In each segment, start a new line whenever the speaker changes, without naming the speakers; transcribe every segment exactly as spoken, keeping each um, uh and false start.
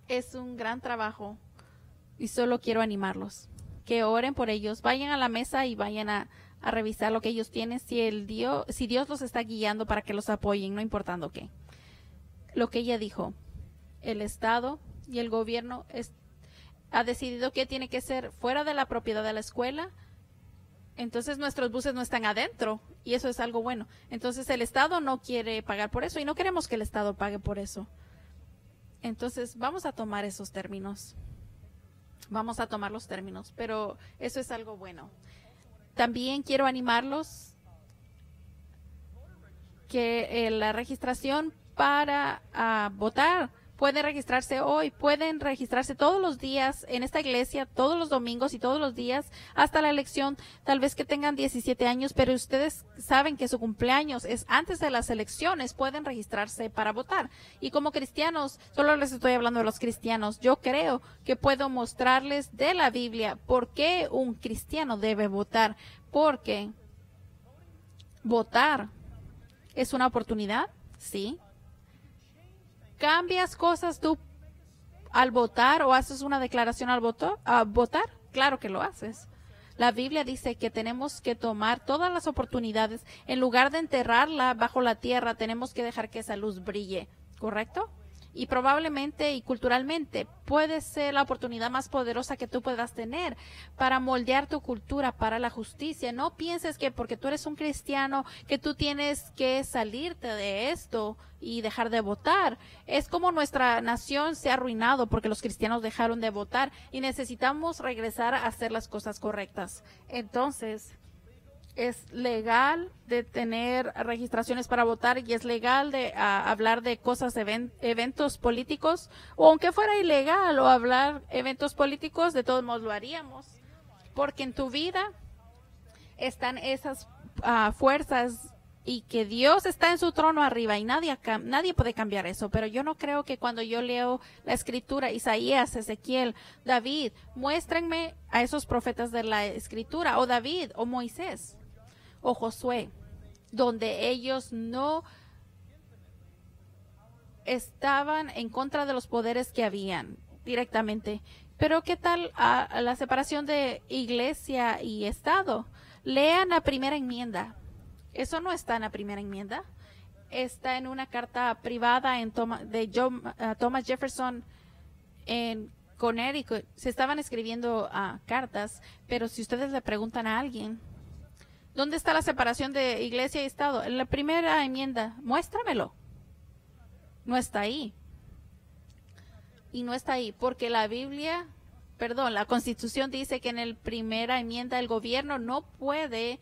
Es un gran trabajo y solo quiero animarlos. Que oren por ellos, vayan a la mesa y vayan a, a revisar lo que ellos tienen, si, el Dios, si Dios los está guiando para que los apoyen, no importando qué. Lo que ella dijo, el Estado y el gobierno es, ha decidido que tiene que ser fuera de la propiedad de la escuela. Entonces nuestros buses no están adentro y eso es algo bueno. Entonces el Estado no quiere pagar por eso y no queremos que el Estado pague por eso. Entonces vamos a tomar esos términos. Vamos a tomar los términos, pero eso es algo bueno. También quiero animarlos que eh, la registración para uh, votar puede registrarse hoy, pueden registrarse todos los días en esta iglesia, todos los domingos y todos los días hasta la elección, tal vez que tengan diecisiete años, pero ustedes saben que su cumpleaños es antes de las elecciones, pueden registrarse para votar. Y como cristianos, solo les estoy hablando de los cristianos, yo creo que puedo mostrarles de la Biblia por qué un cristiano debe votar, porque votar es una oportunidad, sí. ¿Cambias cosas tú al votar o haces una declaración al voto, a votar? Claro que lo haces. La Biblia dice que tenemos que tomar todas las oportunidades. En lugar de enterrarla bajo la tierra, tenemos que dejar que esa luz brille, ¿correcto? Y probablemente y culturalmente puede ser la oportunidad más poderosa que tú puedas tener para moldear tu cultura para la justicia. No pienses que porque tú eres un cristiano que tú tienes que salirte de esto y dejar de votar. Es como nuestra nación se ha arruinado porque los cristianos dejaron de votar y necesitamos regresar a hacer las cosas correctas. Entonces, es legal de tener registraciones para votar y es legal de uh, hablar de cosas, event eventos políticos, o aunque fuera ilegal o hablar eventos políticos, de todos modos lo haríamos, porque en tu vida están esas uh, fuerzas y que Dios está en su trono arriba y nadie, nadie puede cambiar eso. Pero yo no creo que cuando yo leo la escritura, Isaías, Ezequiel, David, muéstrenme a esos profetas de la escritura, o David, o Moisés, o Josué, donde ellos no estaban en contra de los poderes que habían directamente. Pero ¿qué tal a, a la separación de iglesia y Estado? Lean la primera enmienda. Eso no está en la primera enmienda. Está en una carta privada en Toma, de John, uh, Thomas Jefferson en Connecticut. Se estaban escribiendo uh, cartas, pero si ustedes le preguntan a alguien, ¿dónde está la separación de iglesia y Estado? En la primera enmienda, muéstramelo. No está ahí. Y no está ahí porque la Biblia, perdón, la Constitución dice que en la primera enmienda el gobierno no puede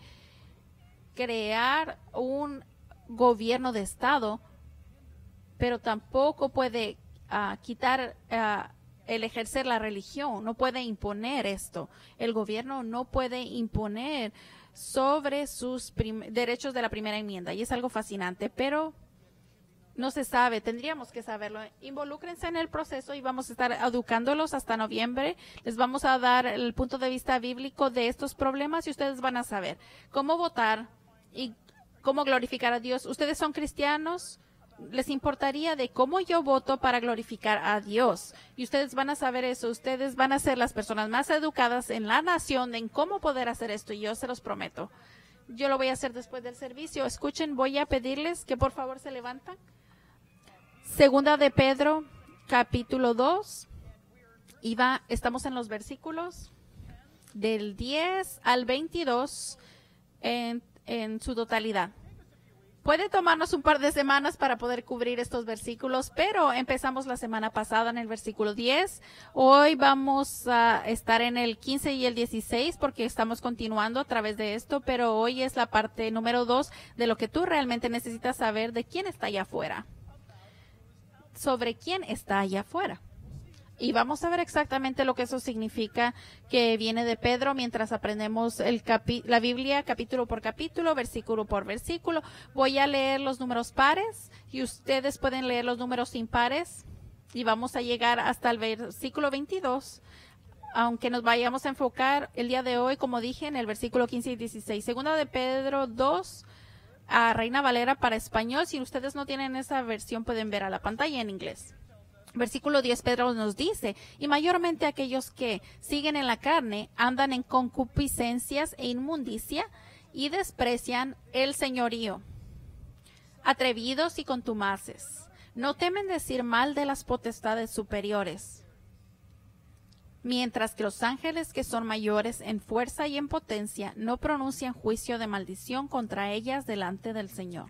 crear un gobierno de Estado, pero tampoco puede uh, quitar uh, el ejercer la religión, no puede imponer esto. El gobierno no puede imponer sobre sus derechos de la primera enmienda y es algo fascinante, pero no se sabe, tendríamos que saberlo. Involúcrense en el proceso y vamos a estar educándolos hasta noviembre. Les vamos a dar el punto de vista bíblico de estos problemas y ustedes van a saber cómo votar y cómo glorificar a Dios. Ustedes son cristianos, les importaría de cómo yo voto para glorificar a Dios. Y ustedes van a saber eso. Ustedes van a ser las personas más educadas en la nación en cómo poder hacer esto. Y yo se los prometo. Yo lo voy a hacer después del servicio. Escuchen, voy a pedirles que por favor se levanten. Segunda de Pedro, capítulo dos. Y va, estamos en los versículos del diez al veintidós en en su totalidad. Puede tomarnos un par de semanas para poder cubrir estos versículos, pero empezamos la semana pasada en el versículo diez. Hoy vamos a estar en el quince y el dieciséis porque estamos continuando a través de esto, pero hoy es la parte número dos de lo que tú realmente necesitas saber de quién está allá afuera. Sobre quién está allá afuera. Y vamos a ver exactamente lo que eso significa, que viene de Pedro mientras aprendemos el capi la Biblia capítulo por capítulo, versículo por versículo. Voy a leer los números pares y ustedes pueden leer los números impares y vamos a llegar hasta el versículo veintidós, aunque nos vayamos a enfocar el día de hoy, como dije, en el versículo quince y dieciséis. Segunda de Pedro dos, a Reina Valera para español. Si ustedes no tienen esa versión, pueden ver a la pantalla en inglés. Versículo diez, Pedro nos dice, y mayormente aquellos que siguen en la carne andan en concupiscencias e inmundicia y desprecian el señorío. Atrevidos y contumaces, no temen decir mal de las potestades superiores, mientras que los ángeles que son mayores en fuerza y en potencia no pronuncian juicio de maldición contra ellas delante del Señor.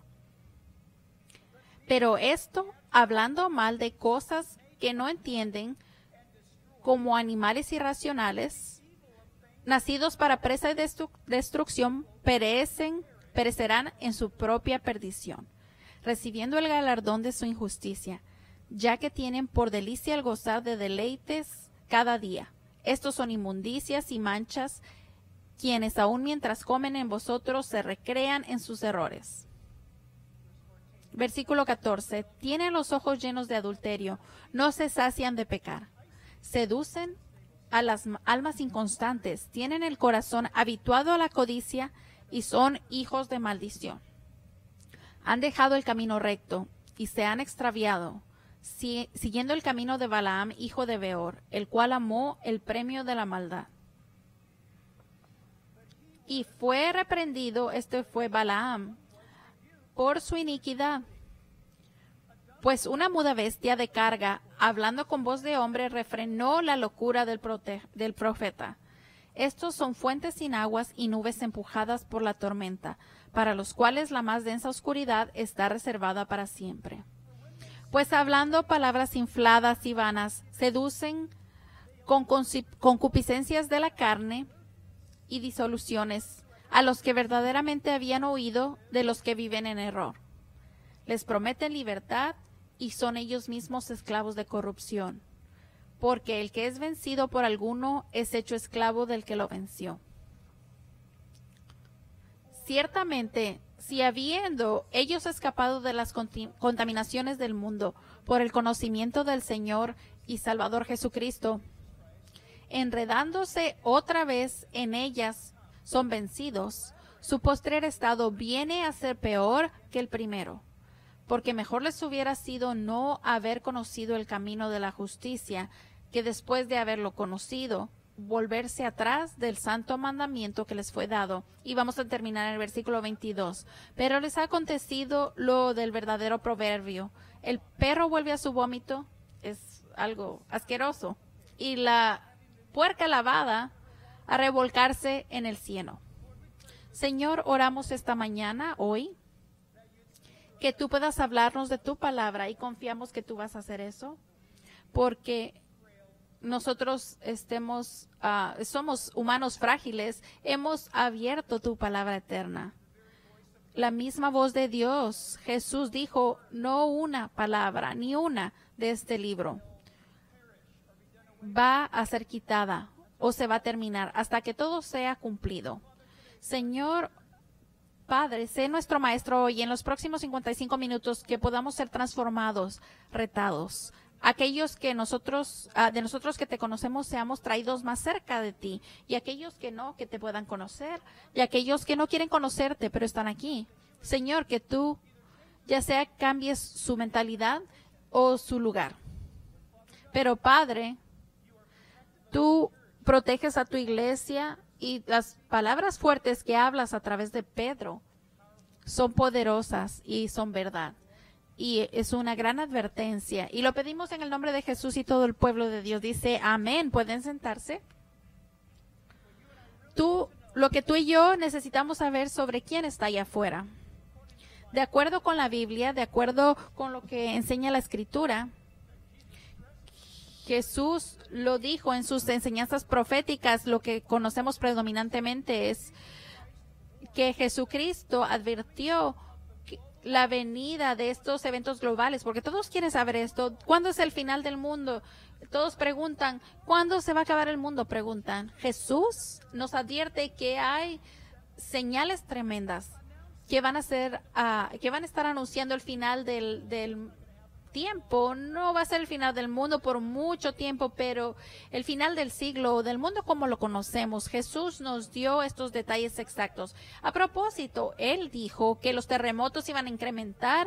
Pero esto, hablando mal de cosas que no entienden, como animales irracionales, nacidos para presa y destru- destrucción, perecen, perecerán en su propia perdición, recibiendo el galardón de su injusticia, ya que tienen por delicia el gozar de deleites cada día. Estos son inmundicias y manchas, quienes aun mientras comen en vosotros se recrean en sus errores. Versículo catorce. Tienen los ojos llenos de adulterio, no se sacian de pecar. Seducen a las almas inconstantes, tienen el corazón habituado a la codicia y son hijos de maldición. Han dejado el camino recto y se han extraviado, si, siguiendo el camino de Balaam, hijo de Beor, el cual amó el premio de la maldad. Y fue reprendido, este fue Balaam, por su iniquidad. Pues una muda bestia de carga, hablando con voz de hombre, refrenó la locura del, prote- del profeta. Estos son fuentes sin aguas y nubes empujadas por la tormenta, para los cuales la más densa oscuridad está reservada para siempre. Pues hablando palabras infladas y vanas, seducen con concupiscencias de la carne y disoluciones a los que verdaderamente habían oído de los que viven en error. Les prometen libertad y son ellos mismos esclavos de corrupción, porque el que es vencido por alguno es hecho esclavo del que lo venció. Ciertamente, si habiendo ellos escapado de las contaminaciones del mundo por el conocimiento del Señor y Salvador Jesucristo, enredándose otra vez en ellas, son vencidos, su postrer estado viene a ser peor que el primero, porque mejor les hubiera sido no haber conocido el camino de la justicia, que después de haberlo conocido, volverse atrás del santo mandamiento que les fue dado. Y vamos a terminar en el versículo veintidós. Pero les ha acontecido lo del verdadero proverbio: el perro vuelve a su vómito, es algo asqueroso, y la puerca lavada a revolcarse en el cieno. Señor, oramos esta mañana, hoy, que tú puedas hablarnos de tu palabra, y confiamos que tú vas a hacer eso, porque nosotros estemos, uh, somos humanos frágiles, hemos abierto tu palabra eterna. La misma voz de Dios, Jesús dijo, no una palabra, ni una de este libro va a ser quitada o se va a terminar hasta que todo sea cumplido. Señor Padre, sé nuestro maestro hoy, en los próximos cincuenta y cinco minutos, que podamos ser transformados, retados. Aquellos que nosotros, uh, de nosotros que te conocemos, seamos traídos más cerca de ti, y aquellos que no, que te puedan conocer, y aquellos que no quieren conocerte, pero están aquí. Señor, que tú, ya sea cambies su mentalidad o su lugar. Pero Padre, tú proteges a tu iglesia, y las palabras fuertes que hablas a través de Pedro son poderosas y son verdad. Y es una gran advertencia. Y lo pedimos en el nombre de Jesús, y todo el pueblo de Dios dice amén. ¿Pueden sentarse? Tú, lo que tú y yo necesitamos saber sobre quién está allá afuera. De acuerdo con la Biblia, de acuerdo con lo que enseña la Escritura, Jesús lo dijo en sus enseñanzas proféticas. Lo que conocemos predominantemente es que Jesucristo advirtió la venida de estos eventos globales, porque todos quieren saber esto. ¿Cuándo es el final del mundo? Todos preguntan, ¿cuándo se va a acabar el mundo? Preguntan. Jesús nos advierte que hay señales tremendas que van a ser, uh, que van a estar anunciando el final del, del tiempo. No va a ser el final del mundo por mucho tiempo, pero el final del siglo, del mundo como lo conocemos. Jesús nos dio estos detalles exactos. A propósito, él dijo que los terremotos iban a incrementar,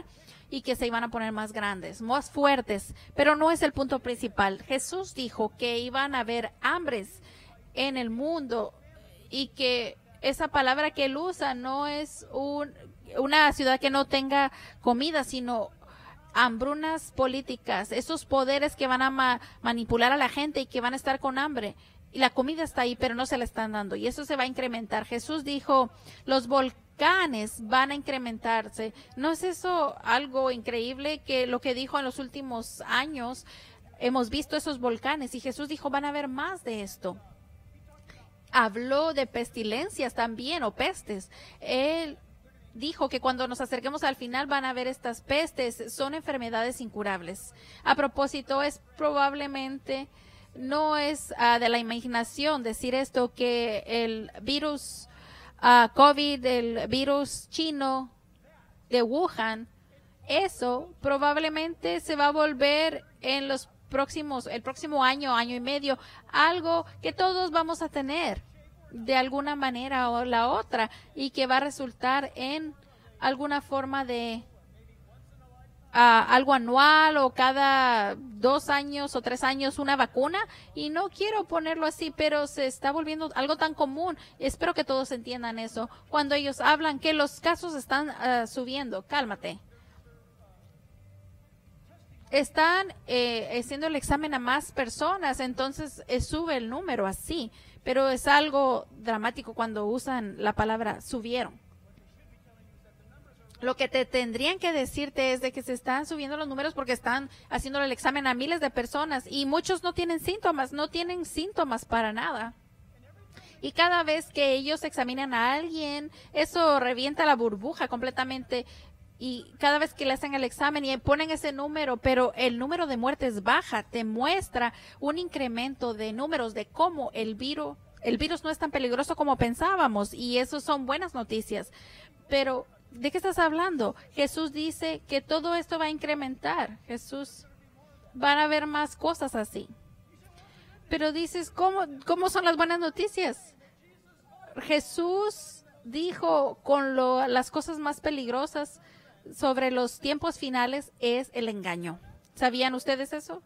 y que se iban a poner más grandes, más fuertes, pero no es el punto principal. Jesús dijo que iban a haber hambres en el mundo y que esa palabra que él usa no es un, una ciudad que no tenga comida, sino hambrunas políticas, esos poderes que van a ma- manipular a la gente y que van a estar con hambre. Y la comida está ahí, pero no se la están dando. Y eso se va a incrementar. Jesús dijo, los volcanes van a incrementarse. ¿No es eso algo increíble que lo que dijo en los últimos años? Hemos visto esos volcanes y Jesús dijo, van a haber más de esto. Habló de pestilencias también o pestes. Él dijo que cuando nos acerquemos al final van a haber estas pestes, son enfermedades incurables. A propósito, es probablemente, no es uh, de la imaginación decir esto, que el virus uh, COVID, el virus chino de Wuhan, eso probablemente se va a volver en los próximos, el próximo año, año y medio, algo que todos vamos a tener de alguna manera o la otra y que va a resultar en alguna forma de uh, algo anual o cada dos años o tres años una vacuna, y no quiero ponerlo así, pero se está volviendo algo tan común. Espero que todos entiendan eso. Cuando ellos hablan que los casos están uh, subiendo, cálmate. Están eh, haciendo el examen a más personas, entonces eh, sube el número así, pero es algo dramático cuando usan la palabra subieron. Lo que te tendrían que decirte es de que se están subiendo los números porque están haciendo el examen a miles de personas y muchos no tienen síntomas, no tienen síntomas para nada. Y cada vez que ellos examinan a alguien, eso revienta la burbuja completamente. Y cada vez que le hacen el examen y ponen ese número, pero el número de muertes baja, te muestra un incremento de números de cómo el virus, el virus no es tan peligroso como pensábamos, y eso son buenas noticias. Pero, ¿de qué estás hablando? Jesús dice que todo esto va a incrementar. Jesús, van a haber más cosas así. Pero dices, ¿cómo, cómo son las buenas noticias? Jesús dijo con lo, las cosas más peligrosas sobre los tiempos finales es el engaño. ¿Sabían ustedes eso?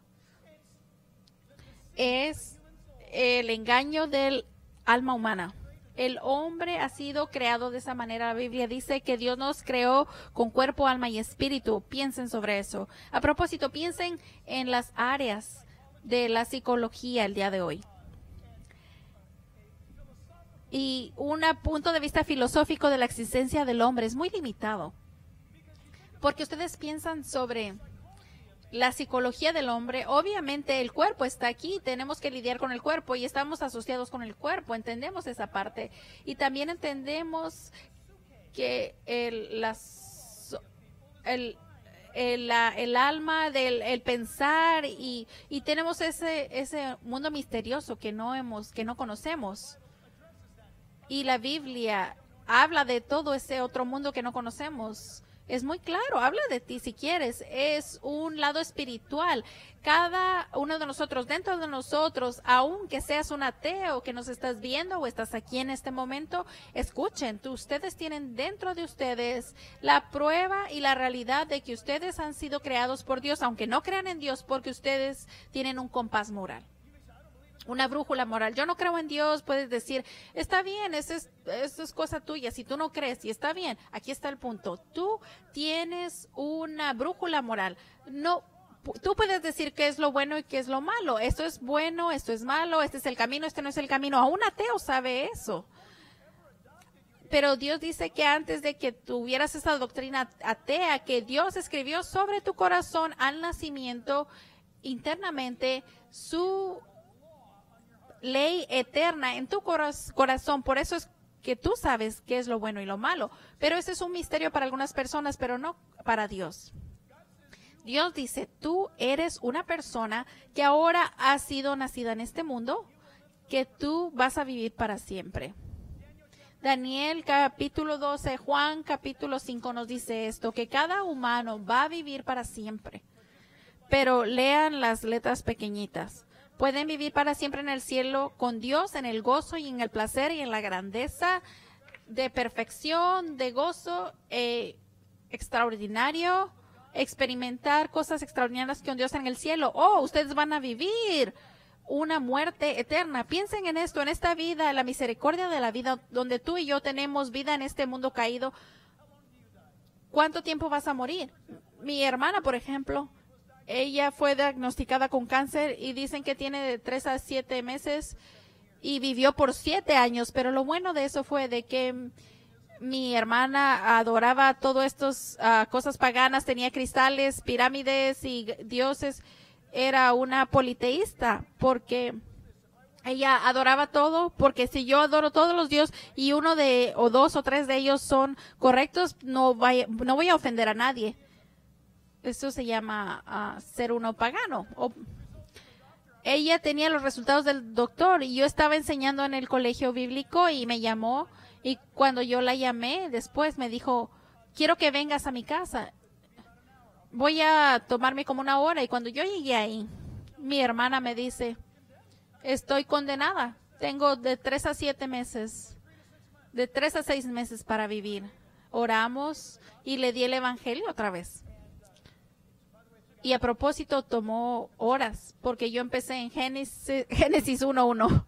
Es el engaño del alma humana. El hombre ha sido creado de esa manera. La Biblia dice que Dios nos creó con cuerpo, alma y espíritu. Piensen sobre eso. A propósito, piensen en las áreas de la psicología el día de hoy. Y un punto de vista filosófico de la existencia del hombre es muy limitado. Porque ustedes piensan sobre la psicología del hombre, obviamente el cuerpo está aquí, tenemos que lidiar con el cuerpo y estamos asociados con el cuerpo, entendemos esa parte. Y también entendemos que el, las, el, el, la, el alma del el pensar y, y tenemos ese, ese mundo misterioso que no hemos, que no conocemos. Y la Biblia habla de todo ese otro mundo que no conocemos. Es muy claro, habla de ti si quieres, es un lado espiritual. Cada uno de nosotros, dentro de nosotros, aunque seas un ateo que nos estás viendo o estás aquí en este momento, escuchen, tú, ustedes tienen dentro de ustedes la prueba y la realidad de que ustedes han sido creados por Dios, aunque no crean en Dios, porque ustedes tienen un compás moral. Una brújula moral. Yo no creo en Dios, puedes decir, está bien, eso es, eso es cosa tuya. Si tú no crees y está bien, aquí está el punto. Tú tienes una brújula moral. No, tú puedes decir qué es lo bueno y qué es lo malo. Esto es bueno, esto es malo, este es el camino, este no es el camino. Aún ateo sabe eso. Pero Dios dice que antes de que tuvieras esa doctrina atea, que Dios escribió sobre tu corazón al nacimiento, internamente, su ley eterna en tu corazón. Por eso es que tú sabes qué es lo bueno y lo malo. Pero ese es un misterio para algunas personas, pero no para Dios. Dios dice, tú eres una persona que ahora ha sido nacida en este mundo, que tú vas a vivir para siempre. Daniel capítulo doce, Juan capítulo cinco nos dice esto, que cada humano va a vivir para siempre. Pero lean las letras pequeñitas. Pueden vivir para siempre en el cielo con Dios, en el gozo y en el placer y en la grandeza de perfección, de gozo eh, extraordinario, experimentar cosas extraordinarias con Dios en el cielo. Oh, ustedes van a vivir una muerte eterna. Piensen en esto, en esta vida, la misericordia de la vida, donde tú y yo tenemos vida en este mundo caído. ¿Cuánto tiempo vas a morir? Mi hermana, por ejemplo, ella fue diagnosticada con cáncer y dicen que tiene de tres a siete meses y vivió por siete años. Pero lo bueno de eso fue de que mi hermana adoraba todas estas uh, cosas paganas, tenía cristales, pirámides y dioses. Era una politeísta porque ella adoraba todo, porque si yo adoro todos los dioses y uno de o dos o tres de ellos son correctos, no, vaya, no voy a ofender a nadie. Eso se llama uh, ser uno pagano. O, ella tenía los resultados del doctor y yo estaba enseñando en el colegio bíblico y me llamó, y cuando yo la llamé después me dijo, quiero que vengas a mi casa. Voy a tomarme como una hora. Y cuando yo llegué ahí, mi hermana me dice, estoy condenada. Tengo de tres a siete meses, de tres a seis meses para vivir. Oramos y le di el evangelio otra vez. Y a propósito tomó horas, porque yo empecé en Génesis, Génesis uno uno.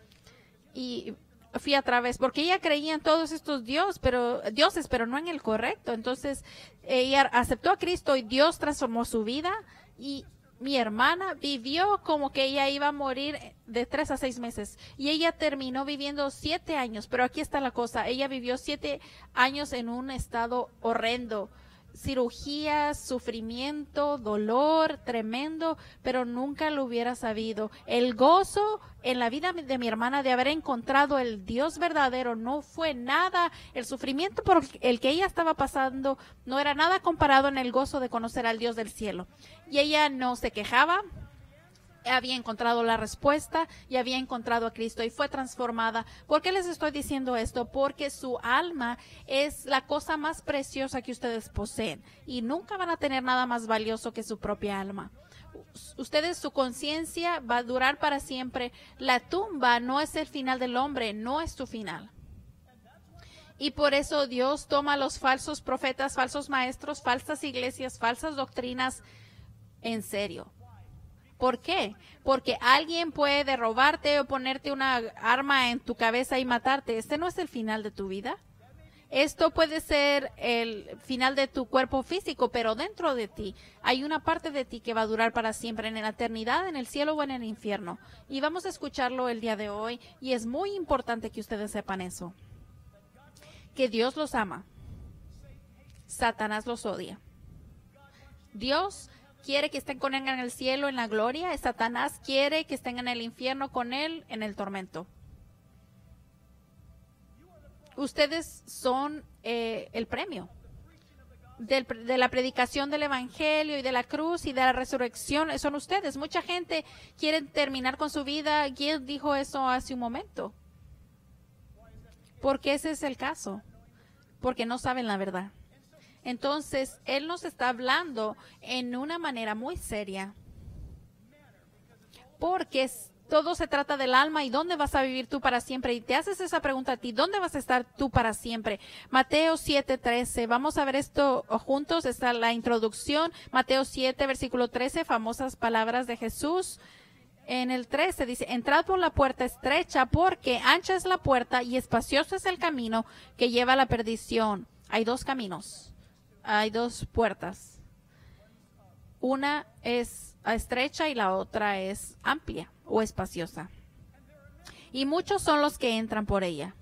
Y fui a través, porque ella creía en todos estos dios, pero, dioses, pero no en el correcto. Entonces, ella aceptó a Cristo y Dios transformó su vida. Y mi hermana vivió como que ella iba a morir de tres a seis meses. Y ella terminó viviendo siete años. Pero aquí está la cosa. Ella vivió siete años en un estado horrendo. Cirugías, sufrimiento, dolor tremendo, pero nunca lo hubiera sabido. El gozo en la vida de mi hermana de haber encontrado el Dios verdadero no fue nada. El sufrimiento por el que ella estaba pasando no era nada comparado en el gozo de conocer al Dios del cielo. Y ella no se quejaba. Había encontrado la respuesta y había encontrado a Cristo y fue transformada. ¿Por qué les estoy diciendo esto? Porque su alma es la cosa más preciosa que ustedes poseen y nunca van a tener nada más valioso que su propia alma. Ustedes, su conciencia va a durar para siempre. La tumba no es el final del hombre, no es su final. Y por eso Dios toma a los falsos profetas, falsos maestros, falsas iglesias, falsas doctrinas en serio. ¿Por qué? Porque alguien puede robarte o ponerte una arma en tu cabeza y matarte. Este no es el final de tu vida. Esto puede ser el final de tu cuerpo físico, pero dentro de ti hay una parte de ti que va a durar para siempre, en la eternidad, en el cielo o en el infierno. Y vamos a escucharlo el día de hoy, y es muy importante que ustedes sepan eso. Que Dios los ama. Satanás los odia. Dios quiere que estén con él en el cielo, en la gloria. Satanás quiere que estén en el infierno con él, en el tormento. Ustedes son eh, el premio del, de la predicación del evangelio y de la cruz y de la resurrección. Son ustedes. Mucha gente quiere terminar con su vida. ¿Quién dijo eso hace un momento? Porque ese es el caso. Porque no saben la verdad. Entonces, Él nos está hablando en una manera muy seria, porque es, todo se trata del alma y dónde vas a vivir tú para siempre. Y te haces esa pregunta a ti, ¿dónde vas a estar tú para siempre? Mateo siete, trece, vamos a ver esto juntos, está la introducción, Mateo siete, versículo trece, famosas palabras de Jesús. En el trece dice, entrad por la puerta estrecha, porque ancha es la puerta y espacioso es el camino que lleva a la perdición. Hay dos caminos. Hay dos puertas. Una es estrecha y la otra es amplia o espaciosa. Y muchos son los que entran por ella.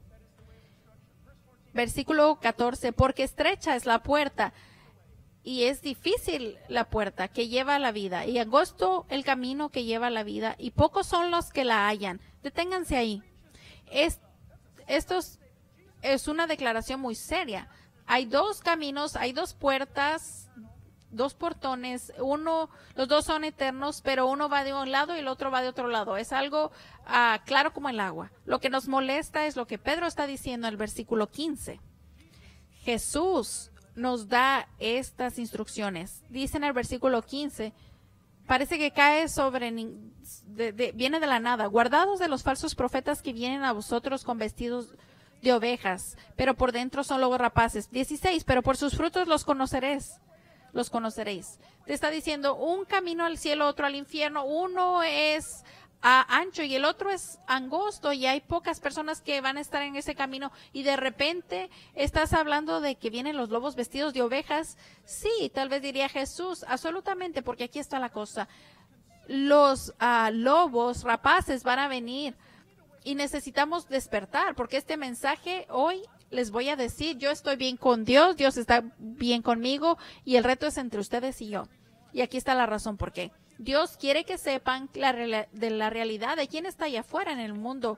Versículo catorce, porque estrecha es la puerta y es difícil la puerta que lleva a la vida, y angosto el camino que lleva a la vida, y pocos son los que la hallan. Deténganse ahí. Es, esto es, es una declaración muy seria. Hay dos caminos, hay dos puertas, dos portones, uno, los dos son eternos, pero uno va de un lado y el otro va de otro lado. Es algo uh, claro como el agua. Lo que nos molesta es lo que Pedro está diciendo en el versículo quince. Jesús nos da estas instrucciones. Dice en el versículo quince, parece que cae sobre, de, de, viene de la nada. Guardados de los falsos profetas que vienen a vosotros con vestidos de ovejas, pero por dentro son lobos rapaces. dieciséis, pero por sus frutos los conoceréis. los conoceréis. Te está diciendo un camino al cielo, otro al infierno. Uno es uh, ancho y el otro es angosto, y hay pocas personas que van a estar en ese camino, y de repente estás hablando de que vienen los lobos vestidos de ovejas. Sí, tal vez diría Jesús, absolutamente, porque aquí está la cosa. Los uh, lobos rapaces van a venir y necesitamos despertar, porque este mensaje hoy les voy a decir, yo estoy bien con Dios, Dios está bien conmigo, y el reto es entre ustedes y yo. Y aquí está la razón por qué. Dios quiere que sepan la, de la realidad de quién está allá afuera en el mundo.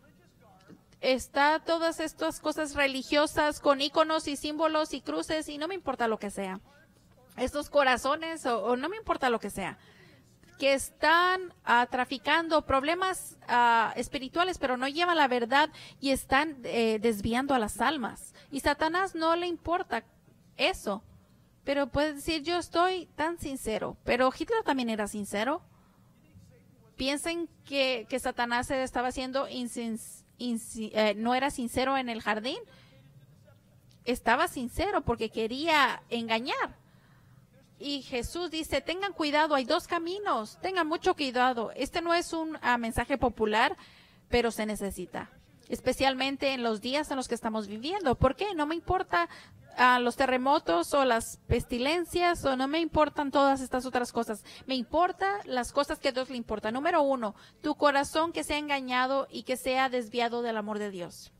Está todas estas cosas religiosas con íconos y símbolos y cruces, y no me importa lo que sea. Estos corazones, o, o no me importa lo que sea, que están uh, traficando problemas uh, espirituales, pero no llevan la verdad y están eh, desviando a las almas. Y Satanás no le importa eso. Pero puede decir, yo estoy tan sincero. Pero Hitler también era sincero. Piensen que, que Satanás estaba haciendo insins, insi, eh, no era sincero en el jardín. Estaba sincero porque quería engañar. Y Jesús dice, tengan cuidado, hay dos caminos, tengan mucho cuidado. Este no es un uh, mensaje popular, pero se necesita, especialmente en los días en los que estamos viviendo. ¿Por qué? No me importa uh, los terremotos o las pestilencias, o no me importan todas estas otras cosas. Me importa las cosas que a Dios le importan. Número uno, tu corazón que sea engañado y que sea desviado del amor de Dios.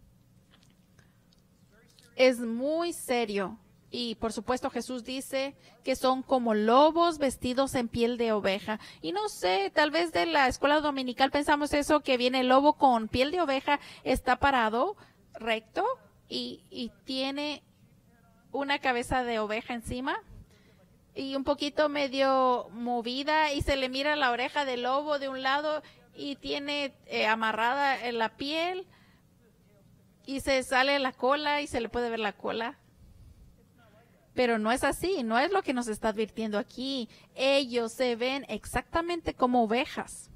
Es muy serio. Y por supuesto Jesús dice que son como lobos vestidos en piel de oveja. Y no sé, tal vez de la escuela dominical pensamos eso, que viene el lobo con piel de oveja, está parado, recto, y, y tiene una cabeza de oveja encima y un poquito medio movida, y se le mira la oreja del lobo de un lado, y tiene eh, amarrada en la piel, y se sale la cola y se le puede ver la cola. Pero no es así, no es lo que nos está advirtiendo aquí. Ellos se ven exactamente como ovejas.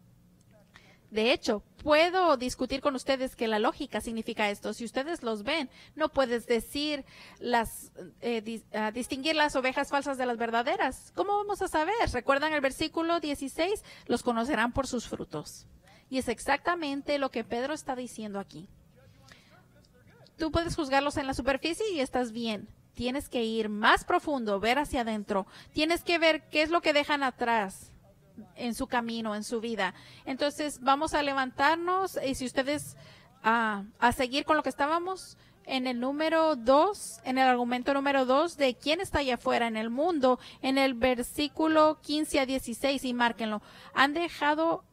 De hecho, puedo discutir con ustedes que la lógica significa esto. Si ustedes los ven, no puedes decir las, eh, dis, uh, distinguir las ovejas falsas de las verdaderas. ¿Cómo vamos a saber? ¿Recuerdan el versículo dieciséis? Los conocerán por sus frutos. Y es exactamente lo que Pedro está diciendo aquí. Tú puedes juzgarlos en la superficie y estás bien. Tienes que ir más profundo, ver hacia adentro. Tienes que ver qué es lo que dejan atrás en su camino, en su vida. Entonces, vamos a levantarnos, y si ustedes uh, a seguir con lo que estábamos en el número dos, en el argumento número dos de quién está allá afuera en el mundo, en el versículo quince a dieciséis, y márquenlo. Han dejado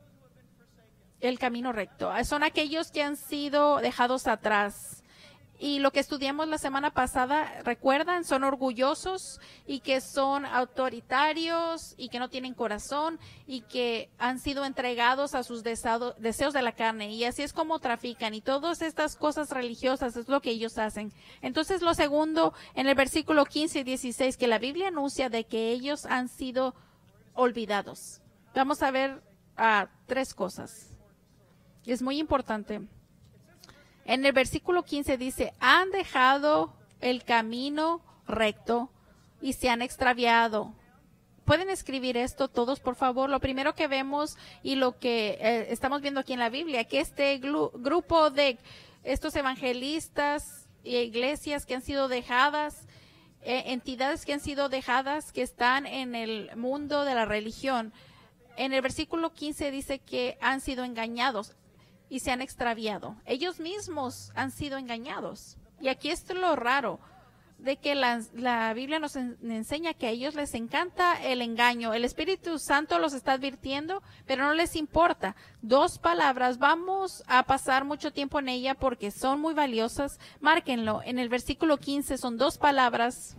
el camino recto. Son aquellos que han sido dejados atrás. Y lo que estudiamos la semana pasada, recuerdan, son orgullosos y que son autoritarios y que no tienen corazón y que han sido entregados a sus deseado, deseos de la carne. Y así es como trafican, y todas estas cosas religiosas es lo que ellos hacen. Entonces, lo segundo, en el versículo quince y dieciséis, que la Biblia anuncia de que ellos han sido olvidados. Vamos a ver uh, tres cosas. Es muy importante. En el versículo quince dice, han dejado el camino recto y se han extraviado. ¿Pueden escribir esto todos, por favor? Lo primero que vemos y lo que eh, estamos viendo aquí en la Biblia, que este grupo de estos evangelistas y iglesias que han sido dejadas, eh, entidades que han sido dejadas, que están en el mundo de la religión, en el versículo quince dice que han sido engañados y se han extraviado. Ellos mismos han sido engañados. Y aquí es lo raro, de que la, la Biblia nos en, enseña que a ellos les encanta el engaño. El Espíritu Santo los está advirtiendo, pero no les importa. Dos palabras, vamos a pasar mucho tiempo en ella porque son muy valiosas. Márquenlo, en el versículo quince son dos palabras.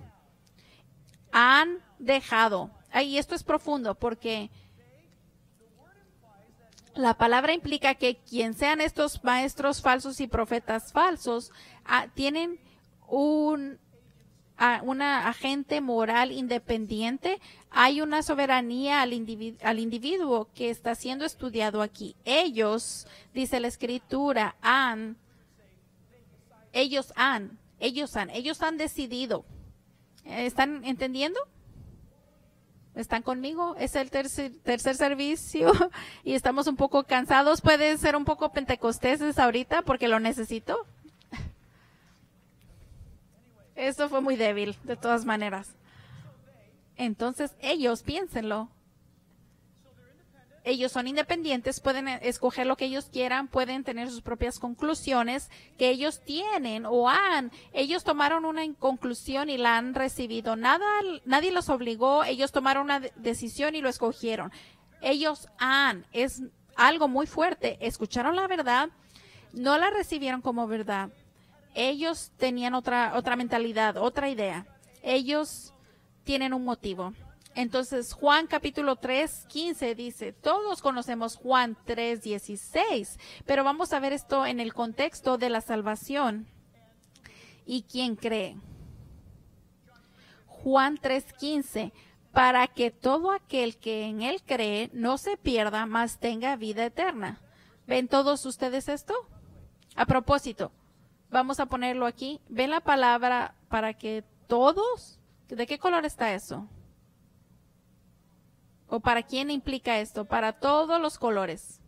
Han dejado. Ahí esto es profundo porque la palabra implica que quien sean estos maestros falsos y profetas falsos, ah, tienen un, ah, una agente moral independiente. Hay una soberanía al, individu al individuo que está siendo estudiado aquí. Ellos, dice la Escritura, han, ellos han, ellos han, ellos han decidido. ¿Están entendiendo? ¿Están conmigo? Es el tercer, tercer servicio y estamos un poco cansados. Puede ser un poco pentecosteses ahorita porque lo necesito. Esto fue muy débil, de todas maneras. Entonces, ellos, piénsenlo. Ellos son independientes, pueden escoger lo que ellos quieran, pueden tener sus propias conclusiones que ellos tienen o han. Ellos tomaron una conclusión y la han recibido. Nada, nadie los obligó, ellos tomaron una decisión y lo escogieron. Ellos han, es algo muy fuerte. Escucharon la verdad, no la recibieron como verdad. Ellos tenían otra, otra mentalidad, otra idea. Ellos tienen un motivo. Entonces, Juan capítulo tres, quince dice, todos conocemos Juan tres, dieciséis, pero vamos a ver esto en el contexto de la salvación. ¿Y quién cree? Juan tres, quince, para que todo aquel que en él cree no se pierda, mas tenga vida eterna. ¿Ven todos ustedes esto? A propósito, vamos a ponerlo aquí. ¿Ven la palabra para que todos? ¿De qué color está eso? ¿O para quién implica esto? Para todos los colores.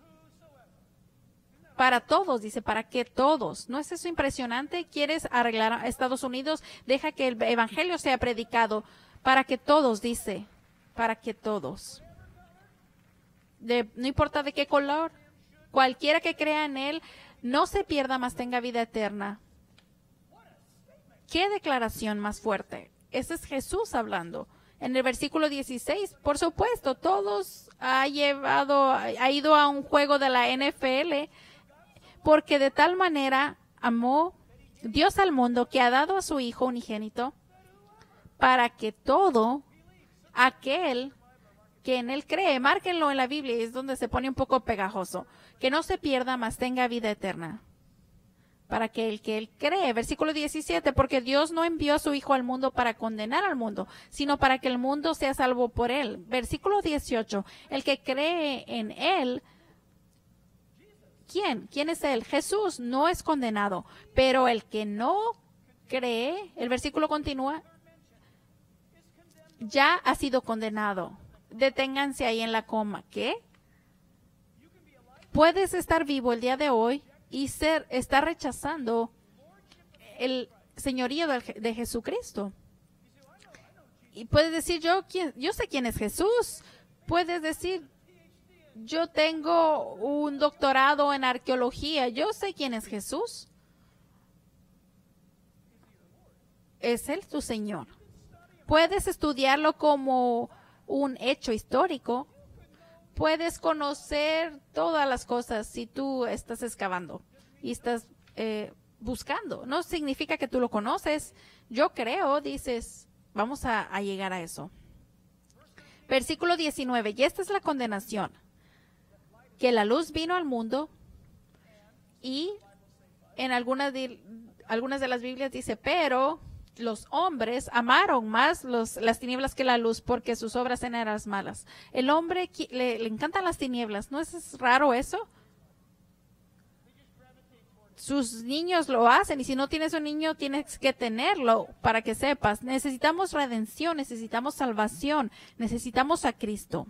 Para todos, dice, ¿para qué todos? ¿No es eso impresionante? ¿Quieres arreglar a Estados Unidos? Deja que el evangelio sea predicado. Para que todos, dice. Para que todos. De, no importa de qué color. Cualquiera que crea en él, no se pierda, mas tenga vida eterna. ¿Qué declaración más fuerte? Ese es Jesús hablando. En el versículo dieciséis, por supuesto, todos ha llevado, ha ido a un juego de la N F L, porque de tal manera amó Dios al mundo que ha dado a su Hijo unigénito, para que todo aquel que en él cree, márquenlo en la Biblia, es donde se pone un poco pegajoso, que no se pierda, mas tenga vida eterna. Para que el que él cree, versículo diecisiete, porque Dios no envió a su Hijo al mundo para condenar al mundo, sino para que el mundo sea salvo por él. Versículo dieciocho, el que cree en él, ¿quién? ¿Quién es él? Jesús no es condenado, pero el que no cree, el versículo continúa, ya ha sido condenado. Deténganse ahí en la coma. ¿Qué? Puedes estar vivo el día de hoy y ser, está rechazando el señorío de, de Jesucristo. Y puedes decir, yo, ¿quién? yo sé quién es Jesús. Puedes decir, yo tengo un doctorado en arqueología. Yo sé quién es Jesús. Es Él tu Señor. Puedes estudiarlo como un hecho histórico. Puedes conocer todas las cosas si tú estás excavando y estás eh, buscando. No significa que tú lo conoces. Yo creo, dices, vamos a, a llegar a eso. Versículo diecinueve, y esta es la condenación, que la luz vino al mundo y en algunas de, algunas de las Biblias dice, pero los hombres amaron más los, las tinieblas que la luz porque sus obras eran las malas. El hombre le, le encantan las tinieblas. ¿No es raro eso? Sus niños lo hacen y si no tienes un niño tienes que tenerlo para que sepas. Necesitamos redención, necesitamos salvación, necesitamos a Cristo.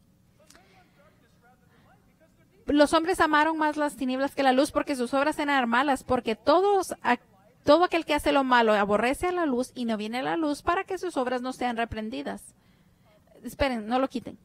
Los hombres amaron más las tinieblas que la luz porque sus obras eran malas, porque todos Todo aquel que hace lo malo aborrece a la luz y no viene a la luz para que sus obras no sean reprendidas. Esperen, no lo quiten.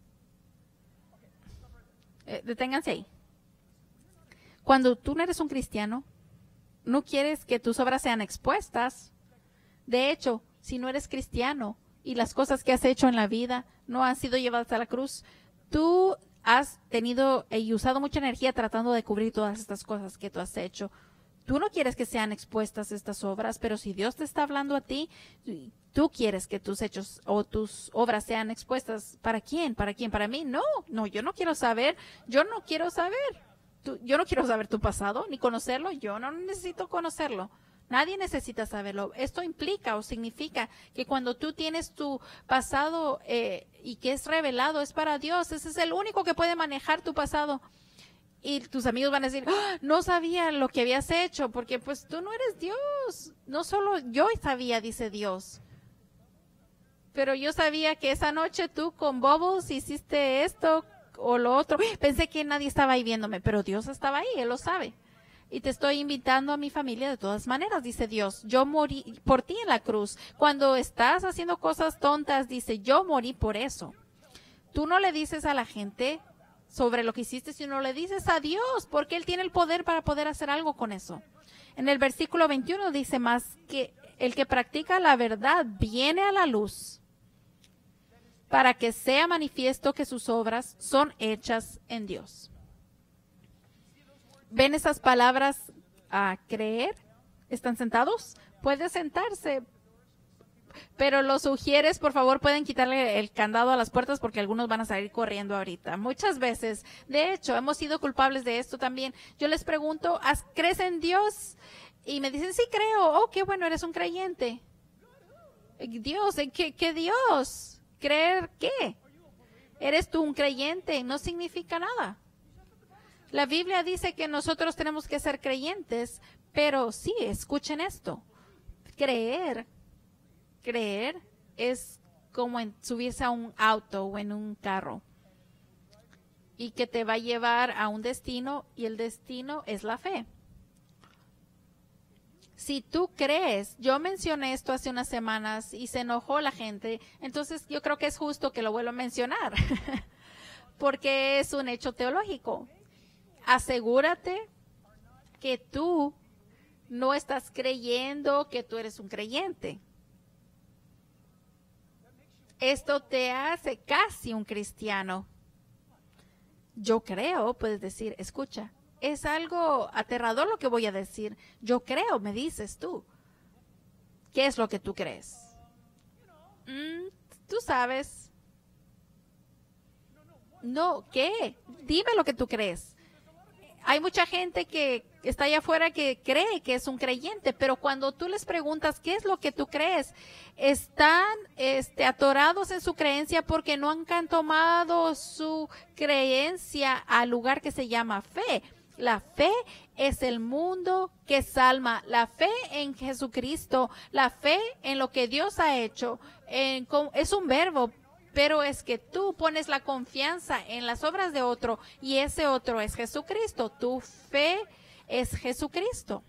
Eh, deténganse ahí. Cuando tú no eres un cristiano, no quieres que tus obras sean expuestas. De hecho, si no eres cristiano y las cosas que has hecho en la vida no han sido llevadas a la cruz, tú has tenido y usado mucha energía tratando de cubrir todas estas cosas que tú has hecho. Tú no quieres que sean expuestas estas obras, pero si Dios te está hablando a ti, tú quieres que tus hechos o tus obras sean expuestas. ¿Para quién? ¿Para quién? ¿Para mí? No, no, yo no quiero saber. Yo no quiero saber. Tú, yo no quiero saber tu pasado ni conocerlo. Yo no necesito conocerlo. Nadie necesita saberlo. Esto implica o significa que cuando tú tienes tu pasado eh, y que es revelado, es para Dios. Ese es el único que puede manejar tu pasado. Y tus amigos van a decir, ¡ah! No sabía lo que habías hecho, porque pues tú no eres Dios. No solo yo sabía, dice Dios. pero yo sabía que esa noche tú con Bubbles hiciste esto o lo otro. Pensé que nadie estaba ahí viéndome, pero Dios estaba ahí, Él lo sabe. Y te estoy invitando a mi familia de todas maneras, dice Dios. Yo morí por ti en la cruz. Cuando estás haciendo cosas tontas, dice, yo morí por eso. Tú no le dices a la gente sobre lo que hiciste, sino le dices a Dios, porque Él tiene el poder para poder hacer algo con eso. En el versículo veintiuno dice más que el que practica la verdad viene a la luz para que sea manifiesto que sus obras son hechas en Dios. ¿Ven esas palabras a creer? ¿Están sentados? Puede sentarse. Pero los sugieres, por favor, pueden quitarle el candado a las puertas porque algunos van a salir corriendo ahorita. Muchas veces, de hecho, hemos sido culpables de esto también. Yo les pregunto, ¿crees en Dios? Y me dicen, sí creo. Oh, qué bueno, eres un creyente. Dios, ¿en qué, qué Dios? ¿Creer qué? ¿Eres tú un creyente? No significa nada. La Biblia dice que nosotros tenemos que ser creyentes, pero sí, escuchen esto. Creer, creer es como en subirse a un auto o en un carro y que te va a llevar a un destino y el destino es la fe. Si tú crees, yo mencioné esto hace unas semanas y se enojó la gente, entonces yo creo que es justo que lo vuelva a mencionar, porque es un hecho teológico. Asegúrate que tú no estás creyendo que tú eres un creyente. Esto te hace casi un cristiano. Yo creo, puedes decir, escucha, es algo aterrador lo que voy a decir. Yo creo, me dices tú. ¿Qué es lo que tú crees? Mm, tú sabes. No, ¿qué? Dime lo que tú crees. Hay mucha gente que está allá afuera que cree que es un creyente, pero cuando tú les preguntas qué es lo que tú crees, están este, atorados en su creencia porque no han tomado su creencia al lugar que se llama fe. La fe es el mundo que salva. La fe en Jesucristo, la fe en lo que Dios ha hecho, en, es un verbo. Pero es que tú pones la confianza en las obras de otro y ese otro es Jesucristo. Tu fe es Jesucristo.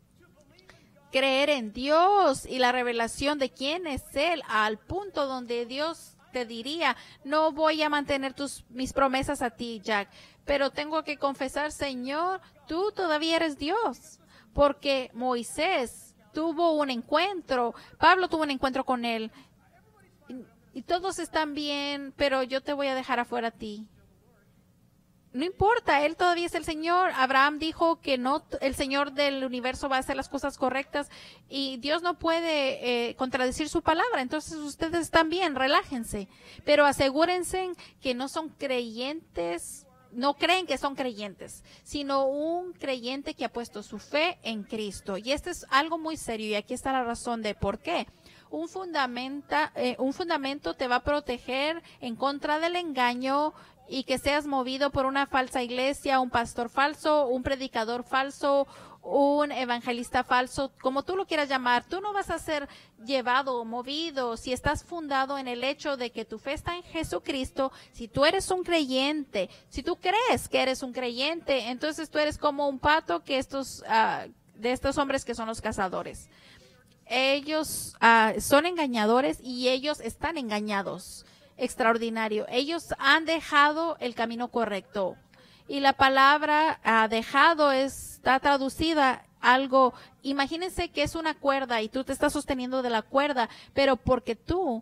Creer en Dios y la revelación de quién es Él al punto donde Dios te diría, no voy a mantener tus, mis promesas a ti, Jack, pero tengo que confesar, Señor, tú todavía eres Dios. Porque Moisés tuvo un encuentro, Pablo tuvo un encuentro con Él. Y todos están bien, pero yo te voy a dejar afuera a ti. No importa, Él todavía es el Señor. Abraham dijo que no, el Señor del universo va a hacer las cosas correctas y Dios no puede eh, contradecir su palabra. Entonces ustedes están bien, relájense. Pero asegúrense que no son creyentes, no creen que son creyentes, sino un creyente que ha puesto su fe en Cristo. Y este es algo muy serio y aquí está la razón de por qué. Un, fundamenta, eh, un fundamento te va a proteger en contra del engaño y que seas movido por una falsa iglesia, un pastor falso, un predicador falso, un evangelista falso, como tú lo quieras llamar. Tú no vas a ser llevado o movido si estás fundado en el hecho de que tu fe está en Jesucristo. Si tú eres un creyente, si tú crees que eres un creyente, entonces tú eres como un pato que estos, uh, de estos hombres que son los cazadores. Ellos uh, son engañadores y ellos están engañados. Extraordinario. Ellos han dejado el camino correcto. Y la palabra uh, dejado está traducida algo. Imagínense que es una cuerda y tú te estás sosteniendo de la cuerda, pero porque tú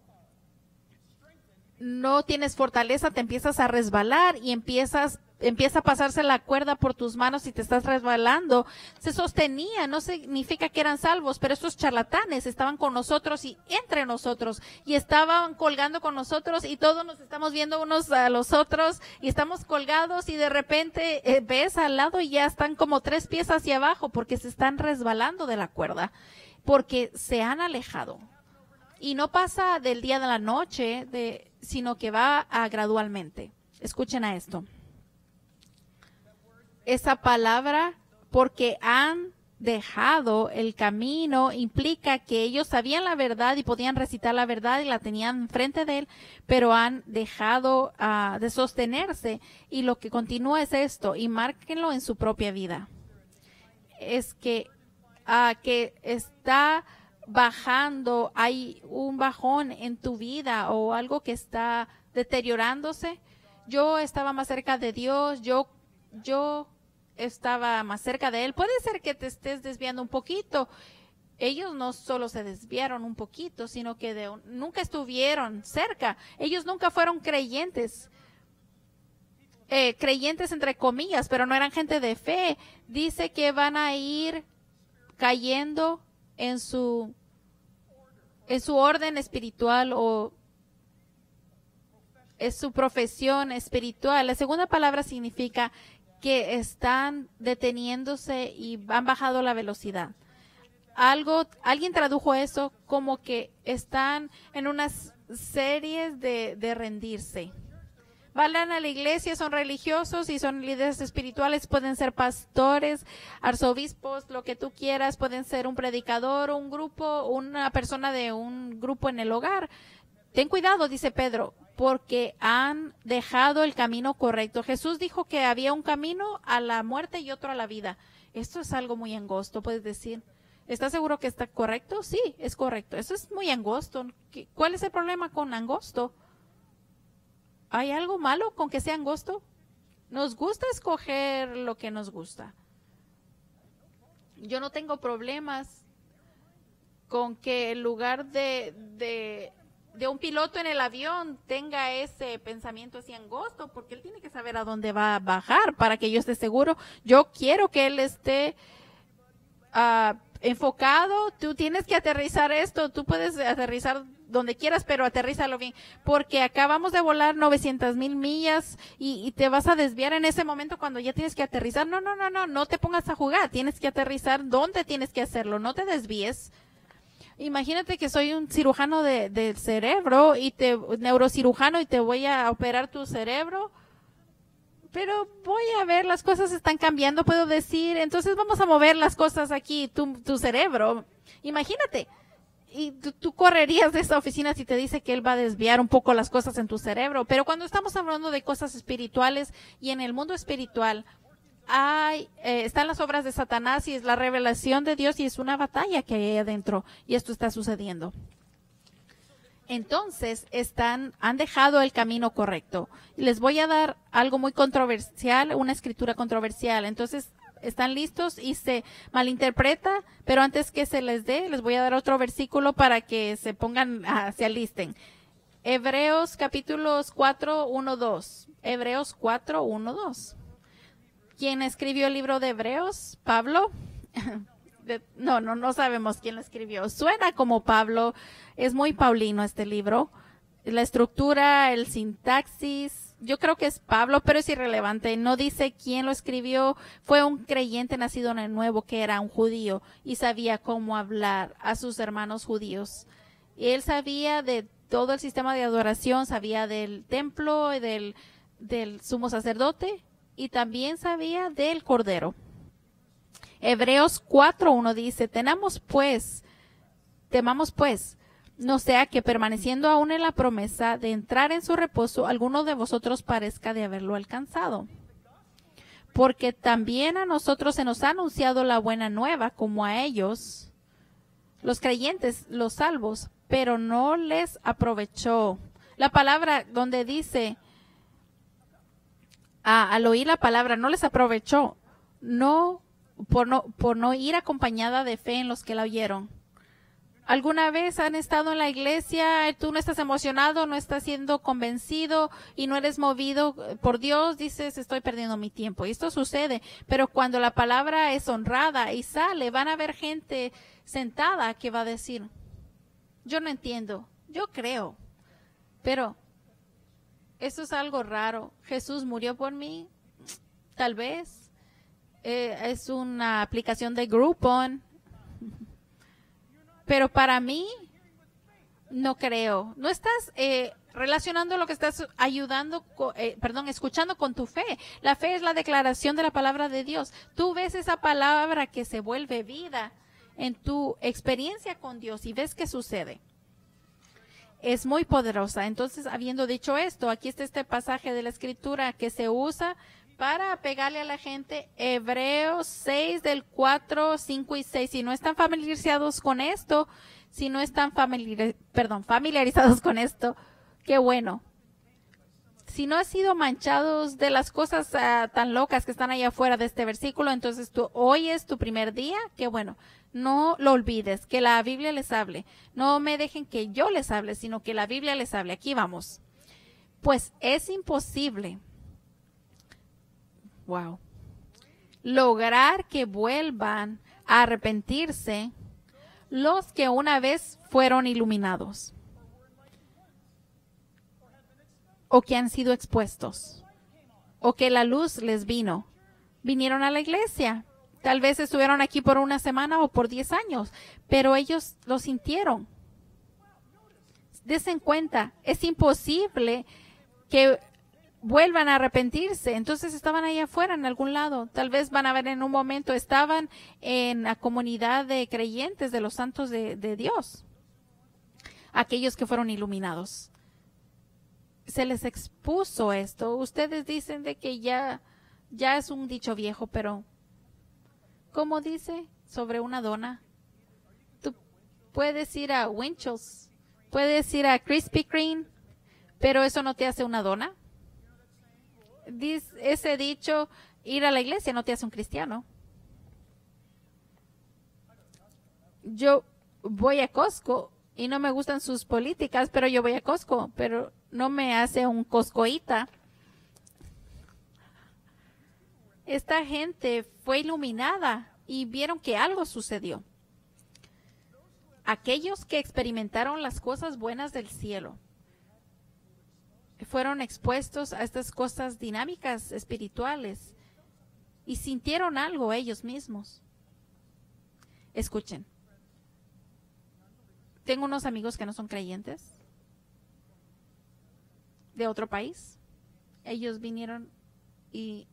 no tienes fortaleza, te empiezas a resbalar y empiezas empieza a pasarse la cuerda por tus manos y te estás resbalando. Se sostenía, no significa que eran salvos, pero estos charlatanes estaban con nosotros y entre nosotros y estaban colgando con nosotros y todos nos estamos viendo unos a los otros y estamos colgados y de repente eh, ves al lado y ya están como tres pies hacia abajo porque se están resbalando de la cuerda, porque se han alejado. Y no pasa del día de la noche, de, sino que va a gradualmente. Escuchen a esto. Esa palabra, porque han dejado el camino implica que ellos sabían la verdad y podían recitar la verdad y la tenían frente de él, pero han dejado uh, de sostenerse. Y lo que continúa es esto, y márquenlo en su propia vida. Es que, uh, que está bajando, hay un bajón en tu vida o algo que está deteriorándose. Yo estaba más cerca de Dios, yo, yo estaba más cerca de Él. Puede ser que te estés desviando un poquito. Ellos no solo se desviaron un poquito, sino que de, nunca estuvieron cerca. Ellos nunca fueron creyentes. Eh, creyentes entre comillas, pero no eran gente de fe. Dice que van a ir cayendo en su, en su orden espiritual o es su profesión espiritual. La segunda palabra significa que están deteniéndose y han bajado la velocidad. Algo, alguien tradujo eso como que están en unas series de, de rendirse. Van a la iglesia, son religiosos y son líderes espirituales, pueden ser pastores, arzobispos, lo que tú quieras, pueden ser un predicador, un grupo, una persona de un grupo en el hogar. Ten cuidado, dice Pedro, porque han dejado el camino correcto. Jesús dijo que había un camino a la muerte y otro a la vida. Esto es algo muy angosto, puedes decir. ¿Estás seguro que está correcto? Sí, es correcto. Eso es muy angosto. ¿Cuál es el problema con angosto? ¿Hay algo malo con que sea angosto? Nos gusta escoger lo que nos gusta. Yo no tengo problemas con que en lugar de, de, de un piloto en el avión tenga ese pensamiento así angosto, porque él tiene que saber a dónde va a bajar para que yo esté seguro. Yo quiero que él esté uh, enfocado. Tú tienes que aterrizar esto. Tú puedes aterrizar donde quieras, pero aterrízalo bien, porque acabamos de volar novecientas mil millas y, y te vas a desviar en ese momento cuando ya tienes que aterrizar. No, no, no, no, no te pongas a jugar, tienes que aterrizar donde tienes que hacerlo, no te desvíes. Imagínate que soy un cirujano de, de cerebro y te, neurocirujano y te voy a operar tu cerebro, pero voy a ver, las cosas están cambiando, puedo decir, entonces vamos a mover las cosas aquí, tu, tu cerebro. Imagínate. Y tú, tú correrías de esa oficina si te dice que él va a desviar un poco las cosas en tu cerebro. Pero cuando estamos hablando de cosas espirituales y en el mundo espiritual, hay, eh, están las obras de Satanás y es la revelación de Dios y es una batalla que hay ahí adentro. Y esto está sucediendo. Entonces, están, han dejado el camino correcto. Y les voy a dar algo muy controversial, una escritura controversial. Entonces, están listos y se malinterpreta, pero antes que se les dé, les voy a dar otro versículo para que se pongan, uh, se alisten. Hebreos capítulos cuatro, uno, dos. Hebreos cuatro, uno, dos. ¿Quién escribió el libro de Hebreos? ¿Pablo? de, no, no, no sabemos quién lo escribió. Suena como Pablo. Es muy paulino este libro. La estructura, el sintaxis, yo creo que es Pablo, pero es irrelevante. No dice quién lo escribió. Fue un creyente nacido en el nuevo que era un judío y sabía cómo hablar a sus hermanos judíos. Él sabía de todo el sistema de adoración, sabía del templo, del, del sumo sacerdote y también sabía del cordero. Hebreos cuatro uno dice, tenemos pues, temamos pues, no sea que permaneciendo aún en la promesa de entrar en su reposo, alguno de vosotros parezca de haberlo alcanzado. Porque también a nosotros se nos ha anunciado la buena nueva, como a ellos, los creyentes, los salvos, pero no les aprovechó. La palabra donde dice, ah, al oír la palabra, no les aprovechó, no por, no, por no ir acompañada de fe en los que la oyeron. ¿Alguna vez han estado en la iglesia, tú no estás emocionado, no estás siendo convencido y no eres movido por Dios? Dices, estoy perdiendo mi tiempo. Y esto sucede, pero cuando la palabra es honrada y sale, van a haber gente sentada que va a decir, yo no entiendo, yo creo, pero esto es algo raro. Jesús murió por mí, tal vez. Eh, es una aplicación de Groupon. Pero para mí, no creo. No estás eh, relacionando lo que estás ayudando, eh, perdón, escuchando con tu fe. La fe es la declaración de la palabra de Dios. Tú ves esa palabra que se vuelve vida en tu experiencia con Dios y ves qué sucede. Es muy poderosa. Entonces, habiendo dicho esto, aquí está este pasaje de la Escritura que se usa para pegarle a la gente. Hebreos seis del cuatro, cinco y seis. Si no están familiarizados con esto, si no están familiar, perdón, familiarizados con esto, qué bueno. Si no has sido manchados de las cosas uh, tan locas que están allá afuera de este versículo, entonces tú, hoy es tu primer día, qué bueno. No lo olvides, que la Biblia les hable. No me dejen que yo les hable, sino que la Biblia les hable. Aquí vamos. Pues es imposible, wow, lograr que vuelvan a arrepentirse los que una vez fueron iluminados o que han sido expuestos o que la luz les vino. Vinieron a la iglesia. Tal vez estuvieron aquí por una semana o por diez años, pero ellos lo sintieron. Desen cuenta, es imposible que vuelvan a arrepentirse. Entonces estaban ahí afuera en algún lado. Tal vez van a ver en un momento, estaban en la comunidad de creyentes de los santos de, de Dios. Aquellos que fueron iluminados. Se les expuso esto. Ustedes dicen de que ya, ya es un dicho viejo, pero ¿cómo dice sobre una dona? Tú puedes ir a Winchell's, puedes ir a Krispy Kreme, pero eso no te hace una dona. Dice, ese dicho, ir a la iglesia no te hace un cristiano. Yo voy a Costco y no me gustan sus políticas, pero yo voy a Costco, pero no me hace un coscoíta. Esta gente fue iluminada y vieron que algo sucedió. Aquellos que experimentaron las cosas buenas del cielo fueron expuestos a estas cosas dinámicas espirituales y sintieron algo ellos mismos. Escuchen. Tengo unos amigos que no son creyentes de otro país. Ellos vinieron y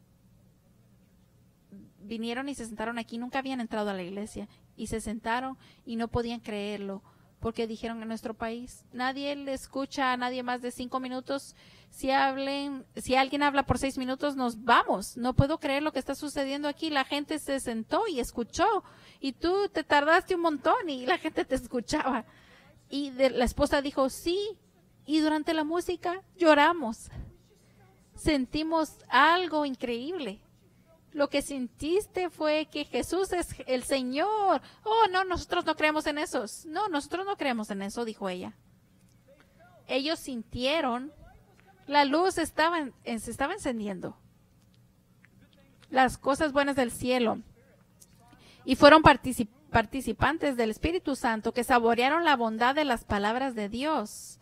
vinieron y se sentaron aquí, nunca habían entrado a la iglesia y se sentaron y no podían creerlo porque dijeron en nuestro país nadie le escucha a nadie más de cinco minutos. Si hablen, si alguien habla por seis minutos nos vamos. No puedo creer lo que está sucediendo aquí. La gente se sentó y escuchó y tú te tardaste un montón y la gente te escuchaba. Y de, la esposa dijo sí, y durante la música lloramos. Sentimos algo increíble. Lo que sentiste fue que Jesús es el Señor. Oh, no, nosotros no creemos en esos. No, nosotros no creemos en eso, dijo ella. Ellos sintieron, la luz estaba, en, se estaba encendiendo. Las cosas buenas del cielo. Y fueron particip, participantes del Espíritu Santo que saborearon la bondad de las palabras de Dios.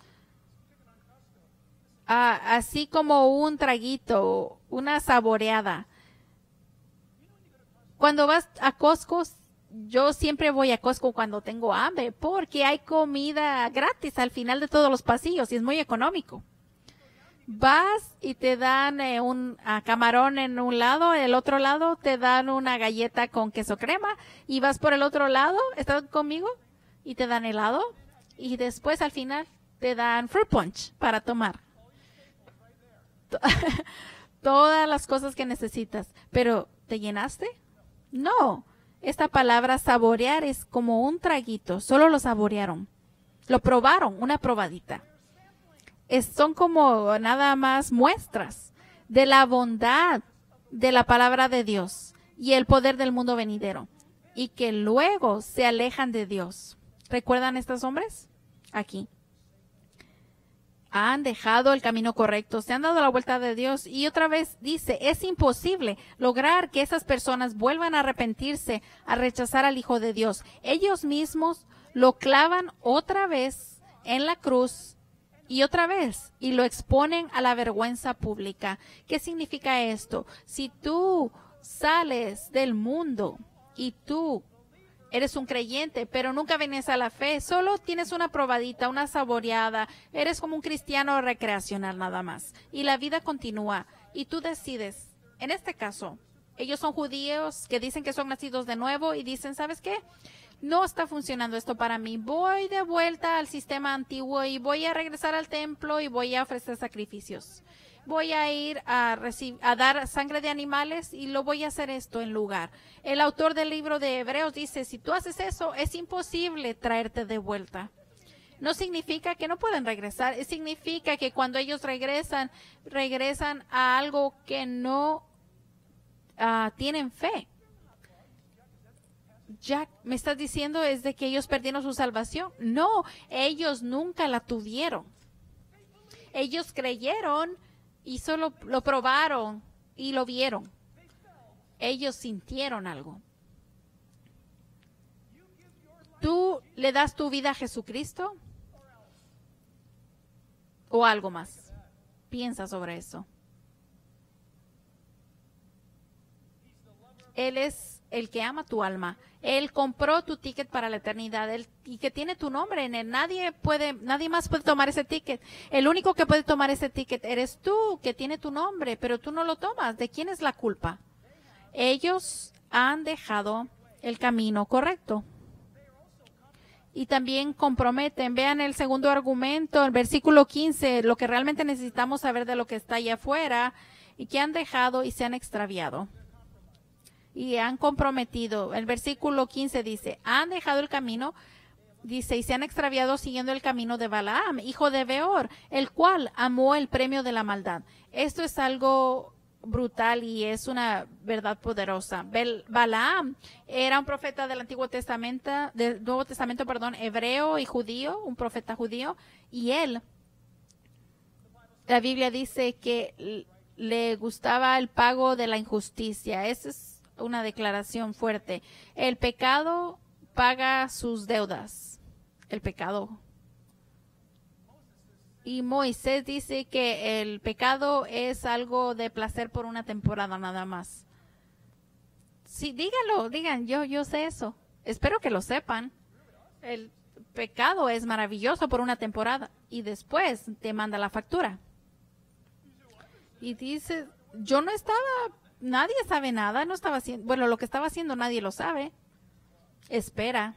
Ah, así como un traguito, una saboreada. Cuando vas a Costco, yo siempre voy a Costco cuando tengo hambre, porque hay comida gratis al final de todos los pasillos y es muy económico. Vas y te dan eh, un uh, camarón en un lado, el otro lado te dan una galleta con queso crema y vas por el otro lado, ¿estás conmigo? Y te dan helado y después al final te dan fruit punch para tomar. Todas las cosas que necesitas, pero ¿te llenaste? No, esta palabra saborear es como un traguito, solo lo saborearon, lo probaron, una probadita. Es, son como nada más muestras de la bondad de la palabra de Dios y el poder del mundo venidero y que luego se alejan de Dios. ¿Recuerdan estos hombres? Aquí. Han dejado el camino correcto, se han dado la vuelta de Dios y otra vez dice, es imposible lograr que esas personas vuelvan a arrepentirse, a rechazar al Hijo de Dios. Ellos mismos lo clavan otra vez en la cruz y otra vez y lo exponen a la vergüenza pública. ¿Qué significa esto? Si tú sales del mundo y tú eres un creyente, pero nunca vienes a la fe, solo tienes una probadita, una saboreada, eres como un cristiano recreacional nada más. Y la vida continúa y tú decides, en este caso, ellos son judíos que dicen que son nacidos de nuevo y dicen, ¿sabes qué? No está funcionando esto para mí. Voy de vuelta al sistema antiguo y voy a regresar al templo y voy a ofrecer sacrificios. Voy a ir a, recibir, a dar sangre de animales y lo voy a hacer esto en lugar. El autor del libro de Hebreos dice, si tú haces eso, es imposible traerte de vuelta. No significa que no pueden regresar, significa que cuando ellos regresan, regresan a algo que no uh, tienen fe. Jack, ¿me estás diciendo es de que ellos perdieron su salvación? No, ellos nunca la tuvieron. Ellos creyeron y solo lo probaron y lo vieron. Ellos sintieron algo. ¿Tú le das tu vida a Jesucristo? ¿O algo más? Piensa sobre eso. Él es el que ama tu alma. Él compró tu ticket para la eternidad. Él, y que tiene tu nombre en él. Nadie puede, nadie más puede tomar ese ticket. El único que puede tomar ese ticket eres tú, que tiene tu nombre, pero tú no lo tomas. ¿De quién es la culpa? Ellos han dejado el camino correcto. Y también comprometen. Vean el segundo argumento, el versículo quince, lo que realmente necesitamos saber de lo que está allá afuera y que han dejado y se han extraviado. Y han comprometido. El versículo quince dice, han dejado el camino, dice, y se han extraviado siguiendo el camino de Balaam, hijo de Beor, el cual amó el premio de la maldad. Esto es algo brutal y es una verdad poderosa. Bel- Balaam era un profeta del Antiguo Testamento, del Nuevo Testamento, perdón, hebreo y judío, un profeta judío, y él, la Biblia dice que le gustaba el pago de la injusticia. Esa es una declaración fuerte. El pecado paga sus deudas. El pecado. Y Moisés dice que el pecado es algo de placer por una temporada nada más. Sí, díganlo, digan, yo, yo sé eso. Espero que lo sepan. El pecado es maravilloso por una temporada y después te manda la factura. Y dice, yo no estaba, nadie sabe nada, no estaba haciendo, bueno, lo que estaba haciendo nadie lo sabe. Espera.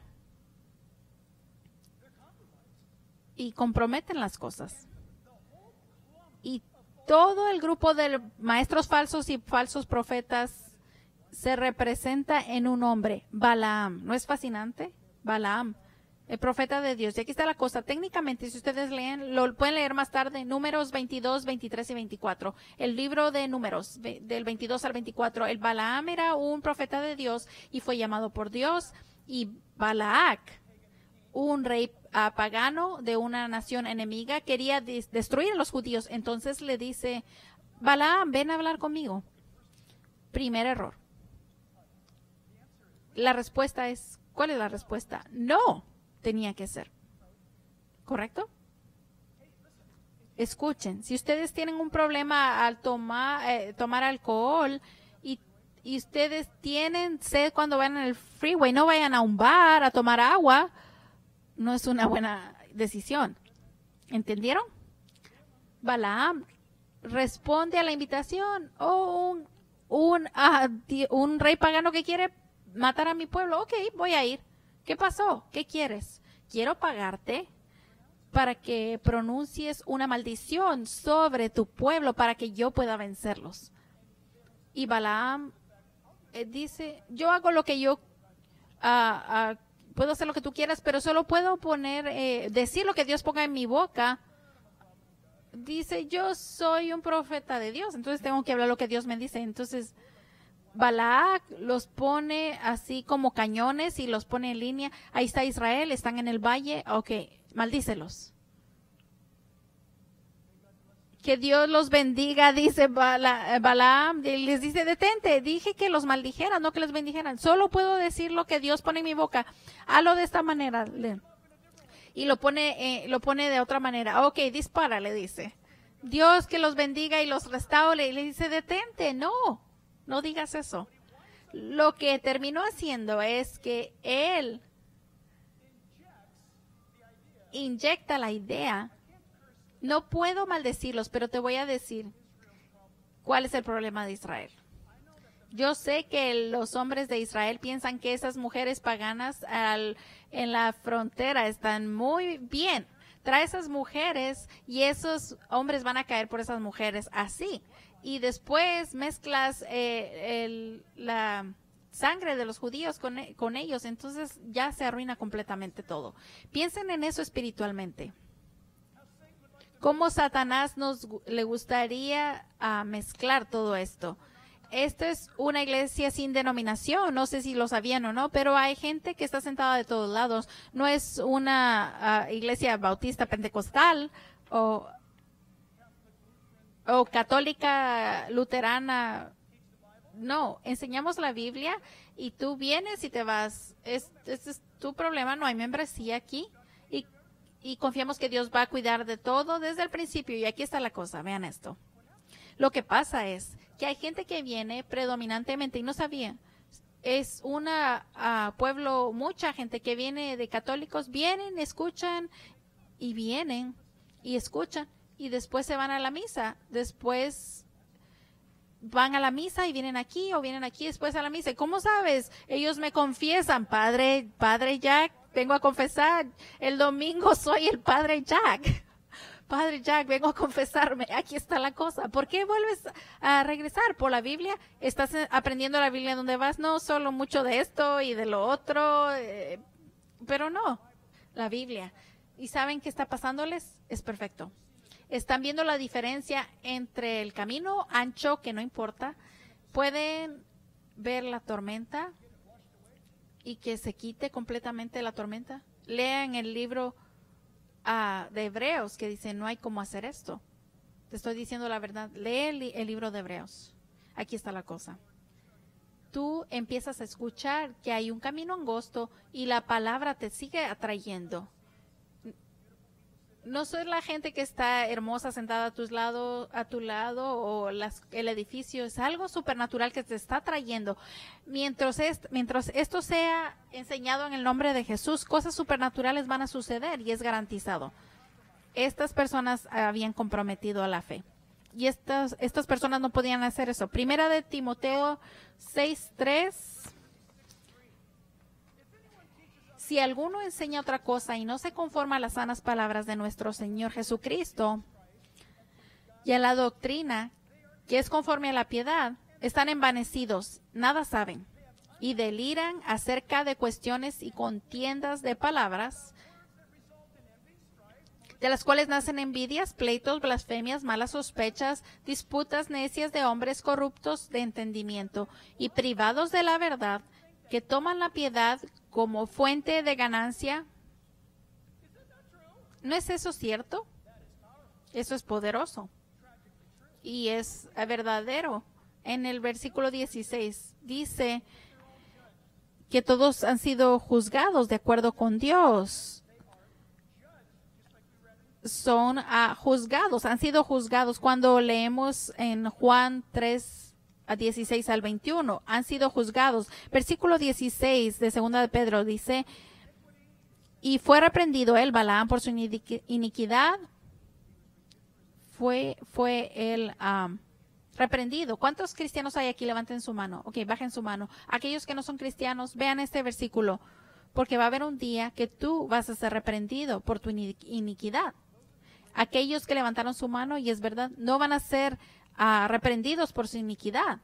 Y comprometen las cosas. Y todo el grupo de maestros falsos y falsos profetas se representa en un hombre, Balaam. ¿No es fascinante? Balaam, el profeta de Dios. Y aquí está la cosa. Técnicamente, si ustedes leen, lo pueden leer más tarde, Números veintidós, veintitrés y veinticuatro. El libro de Números, del veintidós al veinticuatro. El Balaam era un profeta de Dios y fue llamado por Dios. Y Balac, un rey uh, pagano de una nación enemiga, quería des- destruir a los judíos. Entonces le dice, Balaam, ven a hablar conmigo. Primer error. La respuesta es, ¿cuál es la respuesta? No tenía que ser. ¿Correcto? Escuchen, si ustedes tienen un problema al tomar, eh, tomar alcohol y, y ustedes tienen sed cuando van en el freeway, no vayan a un bar a tomar agua. No es una buena decisión. ¿Entendieron? Balaam responde a la invitación. Oh, un, un, uh, un rey pagano que quiere matar a mi pueblo. Ok, voy a ir. ¿Qué pasó? ¿Qué quieres? Quiero pagarte para que pronuncies una maldición sobre tu pueblo para que yo pueda vencerlos. Y Balaam eh, dice, yo hago lo que yo... Uh, uh, puedo hacer lo que tú quieras, pero solo puedo poner, eh, decir lo que Dios ponga en mi boca. Dice, yo soy un profeta de Dios, entonces tengo que hablar lo que Dios me dice. Entonces, Balac los pone así como cañones y los pone en línea. Ahí está Israel, están en el valle. Ok, maldícelos. Que Dios los bendiga, dice Bala, Balaam. Les dice, detente, dije que los maldijeran, no que les bendijeran. Solo puedo decir lo que Dios pone en mi boca. Hazlo de esta manera. Y lo pone, eh, lo pone de otra manera. Ok, dispara, le dice. Dios que los bendiga y los restaure. Y le dice, detente, no, no digas eso. lo que terminó haciendo es que él inyecta la idea. No puedo maldecirlos, pero te voy a decir cuál es el problema de Israel. Yo sé que los hombres de Israel piensan que esas mujeres paganas al, en la frontera están muy bien. Trae esas mujeres y esos hombres van a caer por esas mujeres así. Y después mezclas eh, el, la sangre de los judíos con, con ellos, entonces ya se arruina completamente todo. Piensen en eso espiritualmente. ¿Cómo Satanás nos le gustaría uh, mezclar todo esto? Esta es una iglesia sin denominación, no sé si lo sabían o no, pero hay gente que está sentada de todos lados. No es una uh, iglesia bautista pentecostal o, o católica luterana. No, enseñamos la Biblia y tú vienes y te vas. Este es, es tu problema, no hay membresía aquí y, y confiamos que Dios va a cuidar de todo desde el principio. Y aquí está la cosa, vean esto. Lo que pasa es que hay gente que viene predominantemente, y no sabía, es un uh, pueblo, mucha gente que viene de católicos, vienen, escuchan y vienen y escuchan y después se van a la misa, después van a la misa y vienen aquí o vienen aquí después a la misa. ¿Cómo sabes? Ellos me confiesan, padre, padre Jack, vengo a confesar, el domingo soy el padre Jack. Padre Jack, vengo a confesarme, aquí está la cosa. ¿Por qué vuelves a regresar? ¿Por la Biblia? ¿Estás aprendiendo la Biblia donde vas? No, solo mucho de esto y de lo otro, eh, pero no, la Biblia. ¿Y saben qué está pasándoles? Es perfecto. Están viendo la diferencia entre el camino ancho, que no importa, pueden ver la tormenta y que se quite completamente la tormenta. Lean el libro Uh, de Hebreos que dice no hay cómo hacer esto. Te estoy diciendo la verdad. Lee el, el libro de Hebreos. Aquí está la cosa. Tú empiezas a escuchar que hay un camino angosto y la palabra te sigue atrayendo. No soy la gente que está hermosa sentada a tu lado, a tu lado o las, el edificio. Es algo supernatural que te está trayendo. Mientras, est, mientras esto sea enseñado en el nombre de Jesús, cosas supernaturales van a suceder y es garantizado. Estas personas habían comprometido a la fe y estas, estas personas no podían hacer eso. Primera de Timoteo seis tres. Si alguno enseña otra cosa y no se conforma a las sanas palabras de nuestro Señor Jesucristo y a la doctrina que es conforme a la piedad, están envanecidos, nada saben y deliran acerca de cuestiones y contiendas de palabras, de las cuales nacen envidias, pleitos, blasfemias, malas sospechas, disputas necias de hombres corruptos de entendimiento y privados de la verdad, que toman la piedad como fuente de ganancia. ¿No es eso cierto? Eso es poderoso y es verdadero. En el versículo dieciséis dice que todos han sido juzgados de acuerdo con Dios. Son uh, juzgados, han sido juzgados. Cuando leemos en Juan tres, a dieciséis al veintiuno, han sido juzgados. Versículo dieciséis de segunda de Pedro dice, y fue reprendido él, Balaam, por su iniquidad, fue, fue él um, reprendido. ¿Cuántos cristianos hay aquí? Levanten su mano. Ok, bajen su mano. Aquellos que no son cristianos, vean este versículo, porque va a haber un día que tú vas a ser reprendido por tu iniquidad. Aquellos que levantaron su mano, y es verdad, no van a ser Uh, reprendidos por su iniquidad.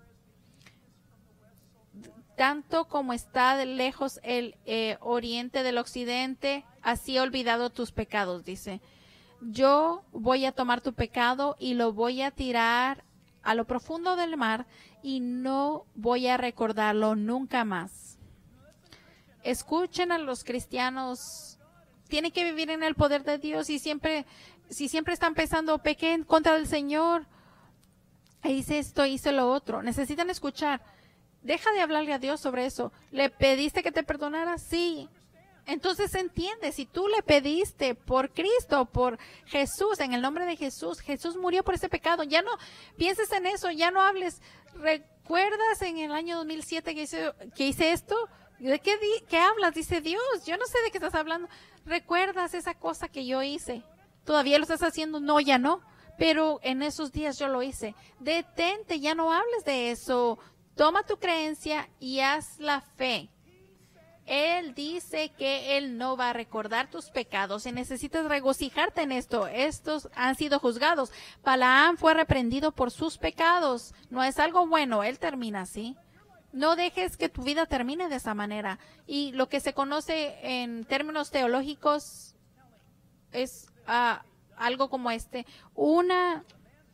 Tanto como está de lejos el eh, oriente del occidente, así he olvidado tus pecados, dice. Yo voy a tomar tu pecado y lo voy a tirar a lo profundo del mar y no voy a recordarlo nunca más. Escuchen a los cristianos. Tienen que vivir en el poder de Dios y siempre, si siempre están pensando, pequé en contra del Señor, hice esto, hice lo otro. Necesitan escuchar. Deja de hablarle a Dios sobre eso. ¿Le pediste que te perdonara? Sí. Entonces entiende, si tú le pediste por Cristo, por Jesús, en el nombre de Jesús, Jesús murió por ese pecado. Ya no pienses en eso, ya no hables. Re, ¿recuerdas en el año dos mil siete que hice, que hice esto? ¿De qué, di qué hablas? Dice Dios. Yo no sé de qué estás hablando. ¿Recuerdas esa cosa que yo hice? ¿Todavía lo estás haciendo? No, ya no. Pero en esos días yo lo hice. Detente, ya no hables de eso. Toma tu creencia y haz la fe. Él dice que Él no va a recordar tus pecados y necesitas regocijarte en esto. Estos han sido juzgados. Balaam fue reprendido por sus pecados. No es algo bueno. Él termina así. No dejes que tu vida termine de esa manera. Y lo que se conoce en términos teológicos es uh, algo como este. Una...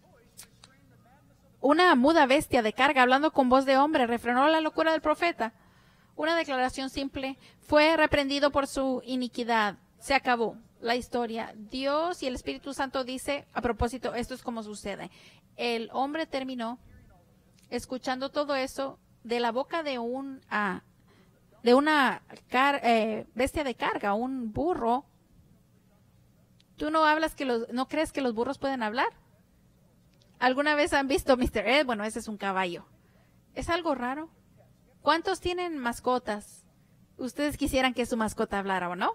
Una muda bestia de carga hablando con voz de hombre refrenó la locura del profeta. Una declaración simple. Fue reprendido por su iniquidad. Se acabó la historia. Dios y el Espíritu Santo dice, a propósito, esto es como sucede. El hombre terminó escuchando todo eso de la boca de un ah, de una car eh, bestia de carga, un burro. ¿Tú no hablas que los, no crees que los burros pueden hablar? ¿Alguna vez han visto mister Ed? Bueno, ese es un caballo. ¿Es algo raro? ¿Cuántos tienen mascotas? ¿Ustedes quisieran que su mascota hablara o no?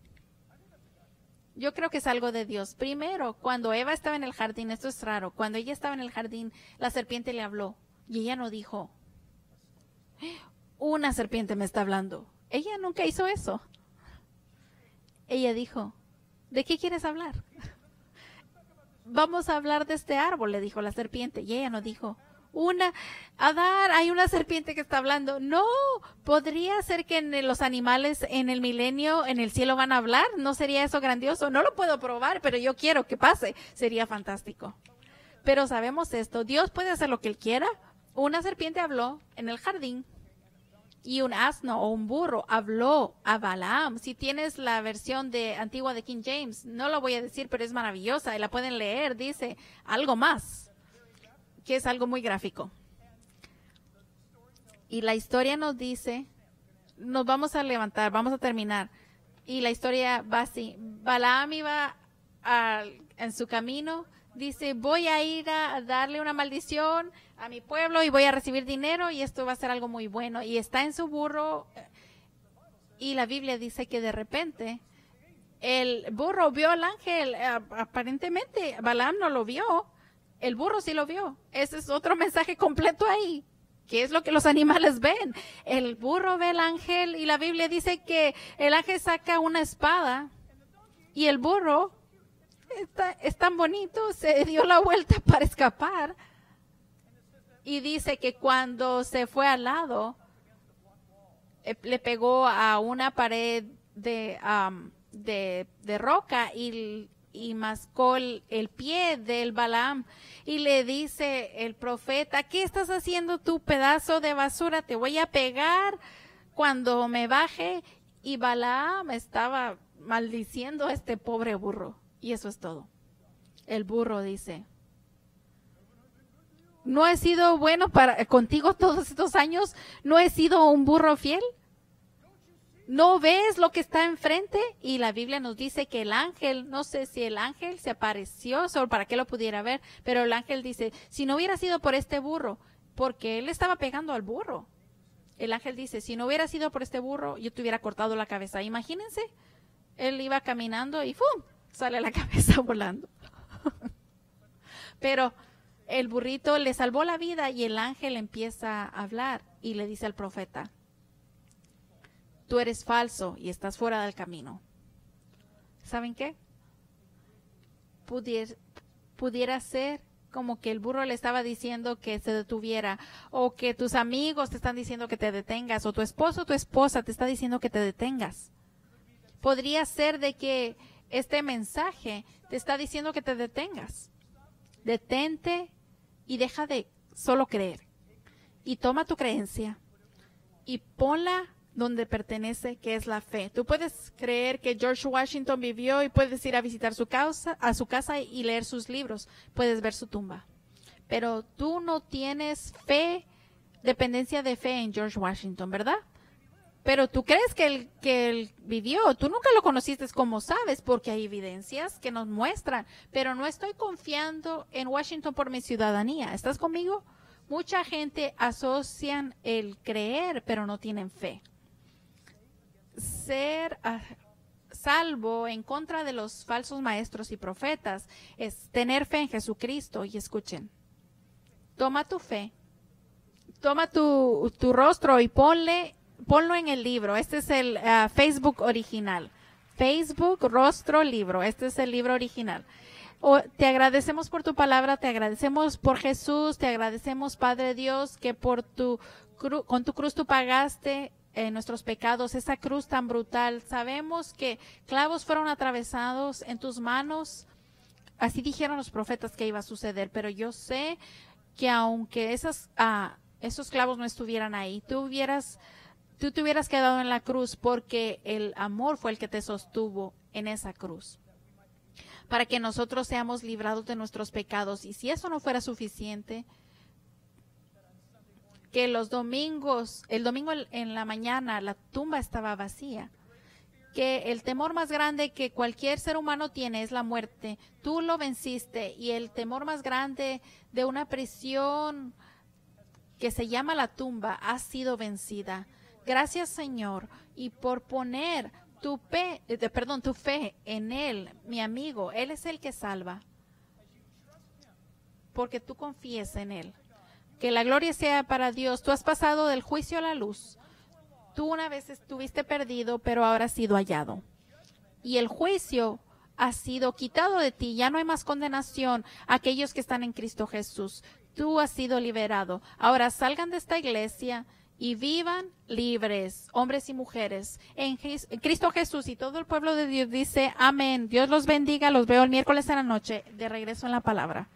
Yo creo que es algo de Dios. Primero, cuando Eva estaba en el jardín, esto es raro, cuando ella estaba en el jardín, la serpiente le habló y ella no dijo, una serpiente me está hablando. Ella nunca hizo eso. Ella dijo, ¿de qué quieres hablar? Vamos a hablar de este árbol, le dijo la serpiente. Y ella no dijo, una, Adán, hay una serpiente que está hablando. No, podría ser que en los animales en el milenio, en el cielo van a hablar. ¿No sería eso grandioso? No lo puedo probar, pero yo quiero que pase. Sería fantástico. Pero sabemos esto, Dios puede hacer lo que Él quiera. Una serpiente habló en el jardín. Y un asno o un burro habló a Balaam. Si tienes la versión de antigua de King James, no lo voy a decir, pero es maravillosa y la pueden leer. Dice algo más, que es algo muy gráfico. Y la historia nos dice, nos vamos a levantar, vamos a terminar. Y la historia va así. Balaam iba a, en su camino. Dice, voy a ir a darle una maldición a mi pueblo y voy a recibir dinero y esto va a ser algo muy bueno. Y está en su burro y la Biblia dice que de repente el burro vio al ángel. Aparentemente Balaam no lo vio, el burro sí lo vio. Ese es otro mensaje completo ahí. ¿Qué es lo que los animales ven? El burro ve al ángel y la Biblia dice que el ángel saca una espada y el burro Está, es tan bonito, se dio la vuelta para escapar. Y dice que cuando se fue al lado, eh, le pegó a una pared de, um, de, de roca y, y mascó el, el pie del Balaam. Y le dice el profeta, ¿qué estás haciendo tú, pedazo de basura? Te voy a pegar cuando me baje. Y Balaam estaba maldiciendo a este pobre burro. Y eso es todo. El burro dice, ¿no he sido bueno para contigo todos estos años? ¿No he sido un burro fiel? ¿No ves lo que está enfrente? Y la Biblia nos dice que el ángel, no sé si el ángel se apareció solo para que lo pudiera ver, pero el ángel dice, si no hubiera sido por este burro, porque él estaba pegando al burro. El ángel dice, si no hubiera sido por este burro, yo te hubiera cortado la cabeza. Imagínense, él iba caminando y ¡fum! Sale la cabeza volando. Pero el burrito le salvó la vida y el ángel empieza a hablar y le dice al profeta, tú eres falso y estás fuera del camino. ¿Saben qué? Pudier, pudiera ser como que el burro le estaba diciendo que se detuviera, o que tus amigos te están diciendo que te detengas, o tu esposo o tu esposa te está diciendo que te detengas. Podría ser de que este mensaje te está diciendo que te detengas. Detente y deja de solo creer. Y toma tu creencia y ponla donde pertenece, que es la fe. Tú puedes creer que George Washington vivió y puedes ir a visitar su casa, a su casa y leer sus libros. Puedes ver su tumba. Pero tú no tienes fe, dependencia de fe en George Washington, ¿verdad? Pero tú crees que él, que él vivió, tú nunca lo conociste, como sabes, porque hay evidencias que nos muestran, pero no estoy confiando en Washington por mi ciudadanía. ¿Estás conmigo? Mucha gente asocian el creer, pero no tienen fe. Ser uh, salvo en contra de los falsos maestros y profetas es tener fe en Jesucristo. Y escuchen, toma tu fe, toma tu, tu rostro y ponle, ponlo en el libro. Este es el uh, Facebook original. Facebook, rostro, libro. Este es el libro original. Oh, te agradecemos por tu palabra, te agradecemos por Jesús, te agradecemos, Padre Dios, que por tu cru- con tu cruz tú pagaste eh, nuestros pecados, esa cruz tan brutal. Sabemos que clavos fueron atravesados en tus manos, así dijeron los profetas que iba a suceder, pero yo sé que aunque esas, ah, esos clavos no estuvieran ahí, tú hubieras, tú te hubieras quedado en la cruz porque el amor fue el que te sostuvo en esa cruz, para que nosotros seamos librados de nuestros pecados. Y si eso no fuera suficiente, que los domingos, el domingo en la mañana, la tumba estaba vacía, que el temor más grande que cualquier ser humano tiene es la muerte. Tú lo venciste, y el temor más grande de una prisión que se llama la tumba ha sido vencida. Gracias, Señor, y por poner Tu fe, eh, perdón, tu fe en Él, mi amigo. Él es el que salva, porque tú confíes en Él. Que la gloria sea para Dios. Tú has pasado del juicio a la luz. Tú una vez estuviste perdido, pero ahora has sido hallado. Y el juicio ha sido quitado de ti. Ya no hay más condenación a aquellos que están en Cristo Jesús. Tú has sido liberado. Ahora salgan de esta iglesia y vivan libres, hombres y mujeres, en, Jes- en Cristo Jesús. Y todo el pueblo de Dios dice amén. Dios los bendiga. Los veo el miércoles en la noche, de regreso en la palabra.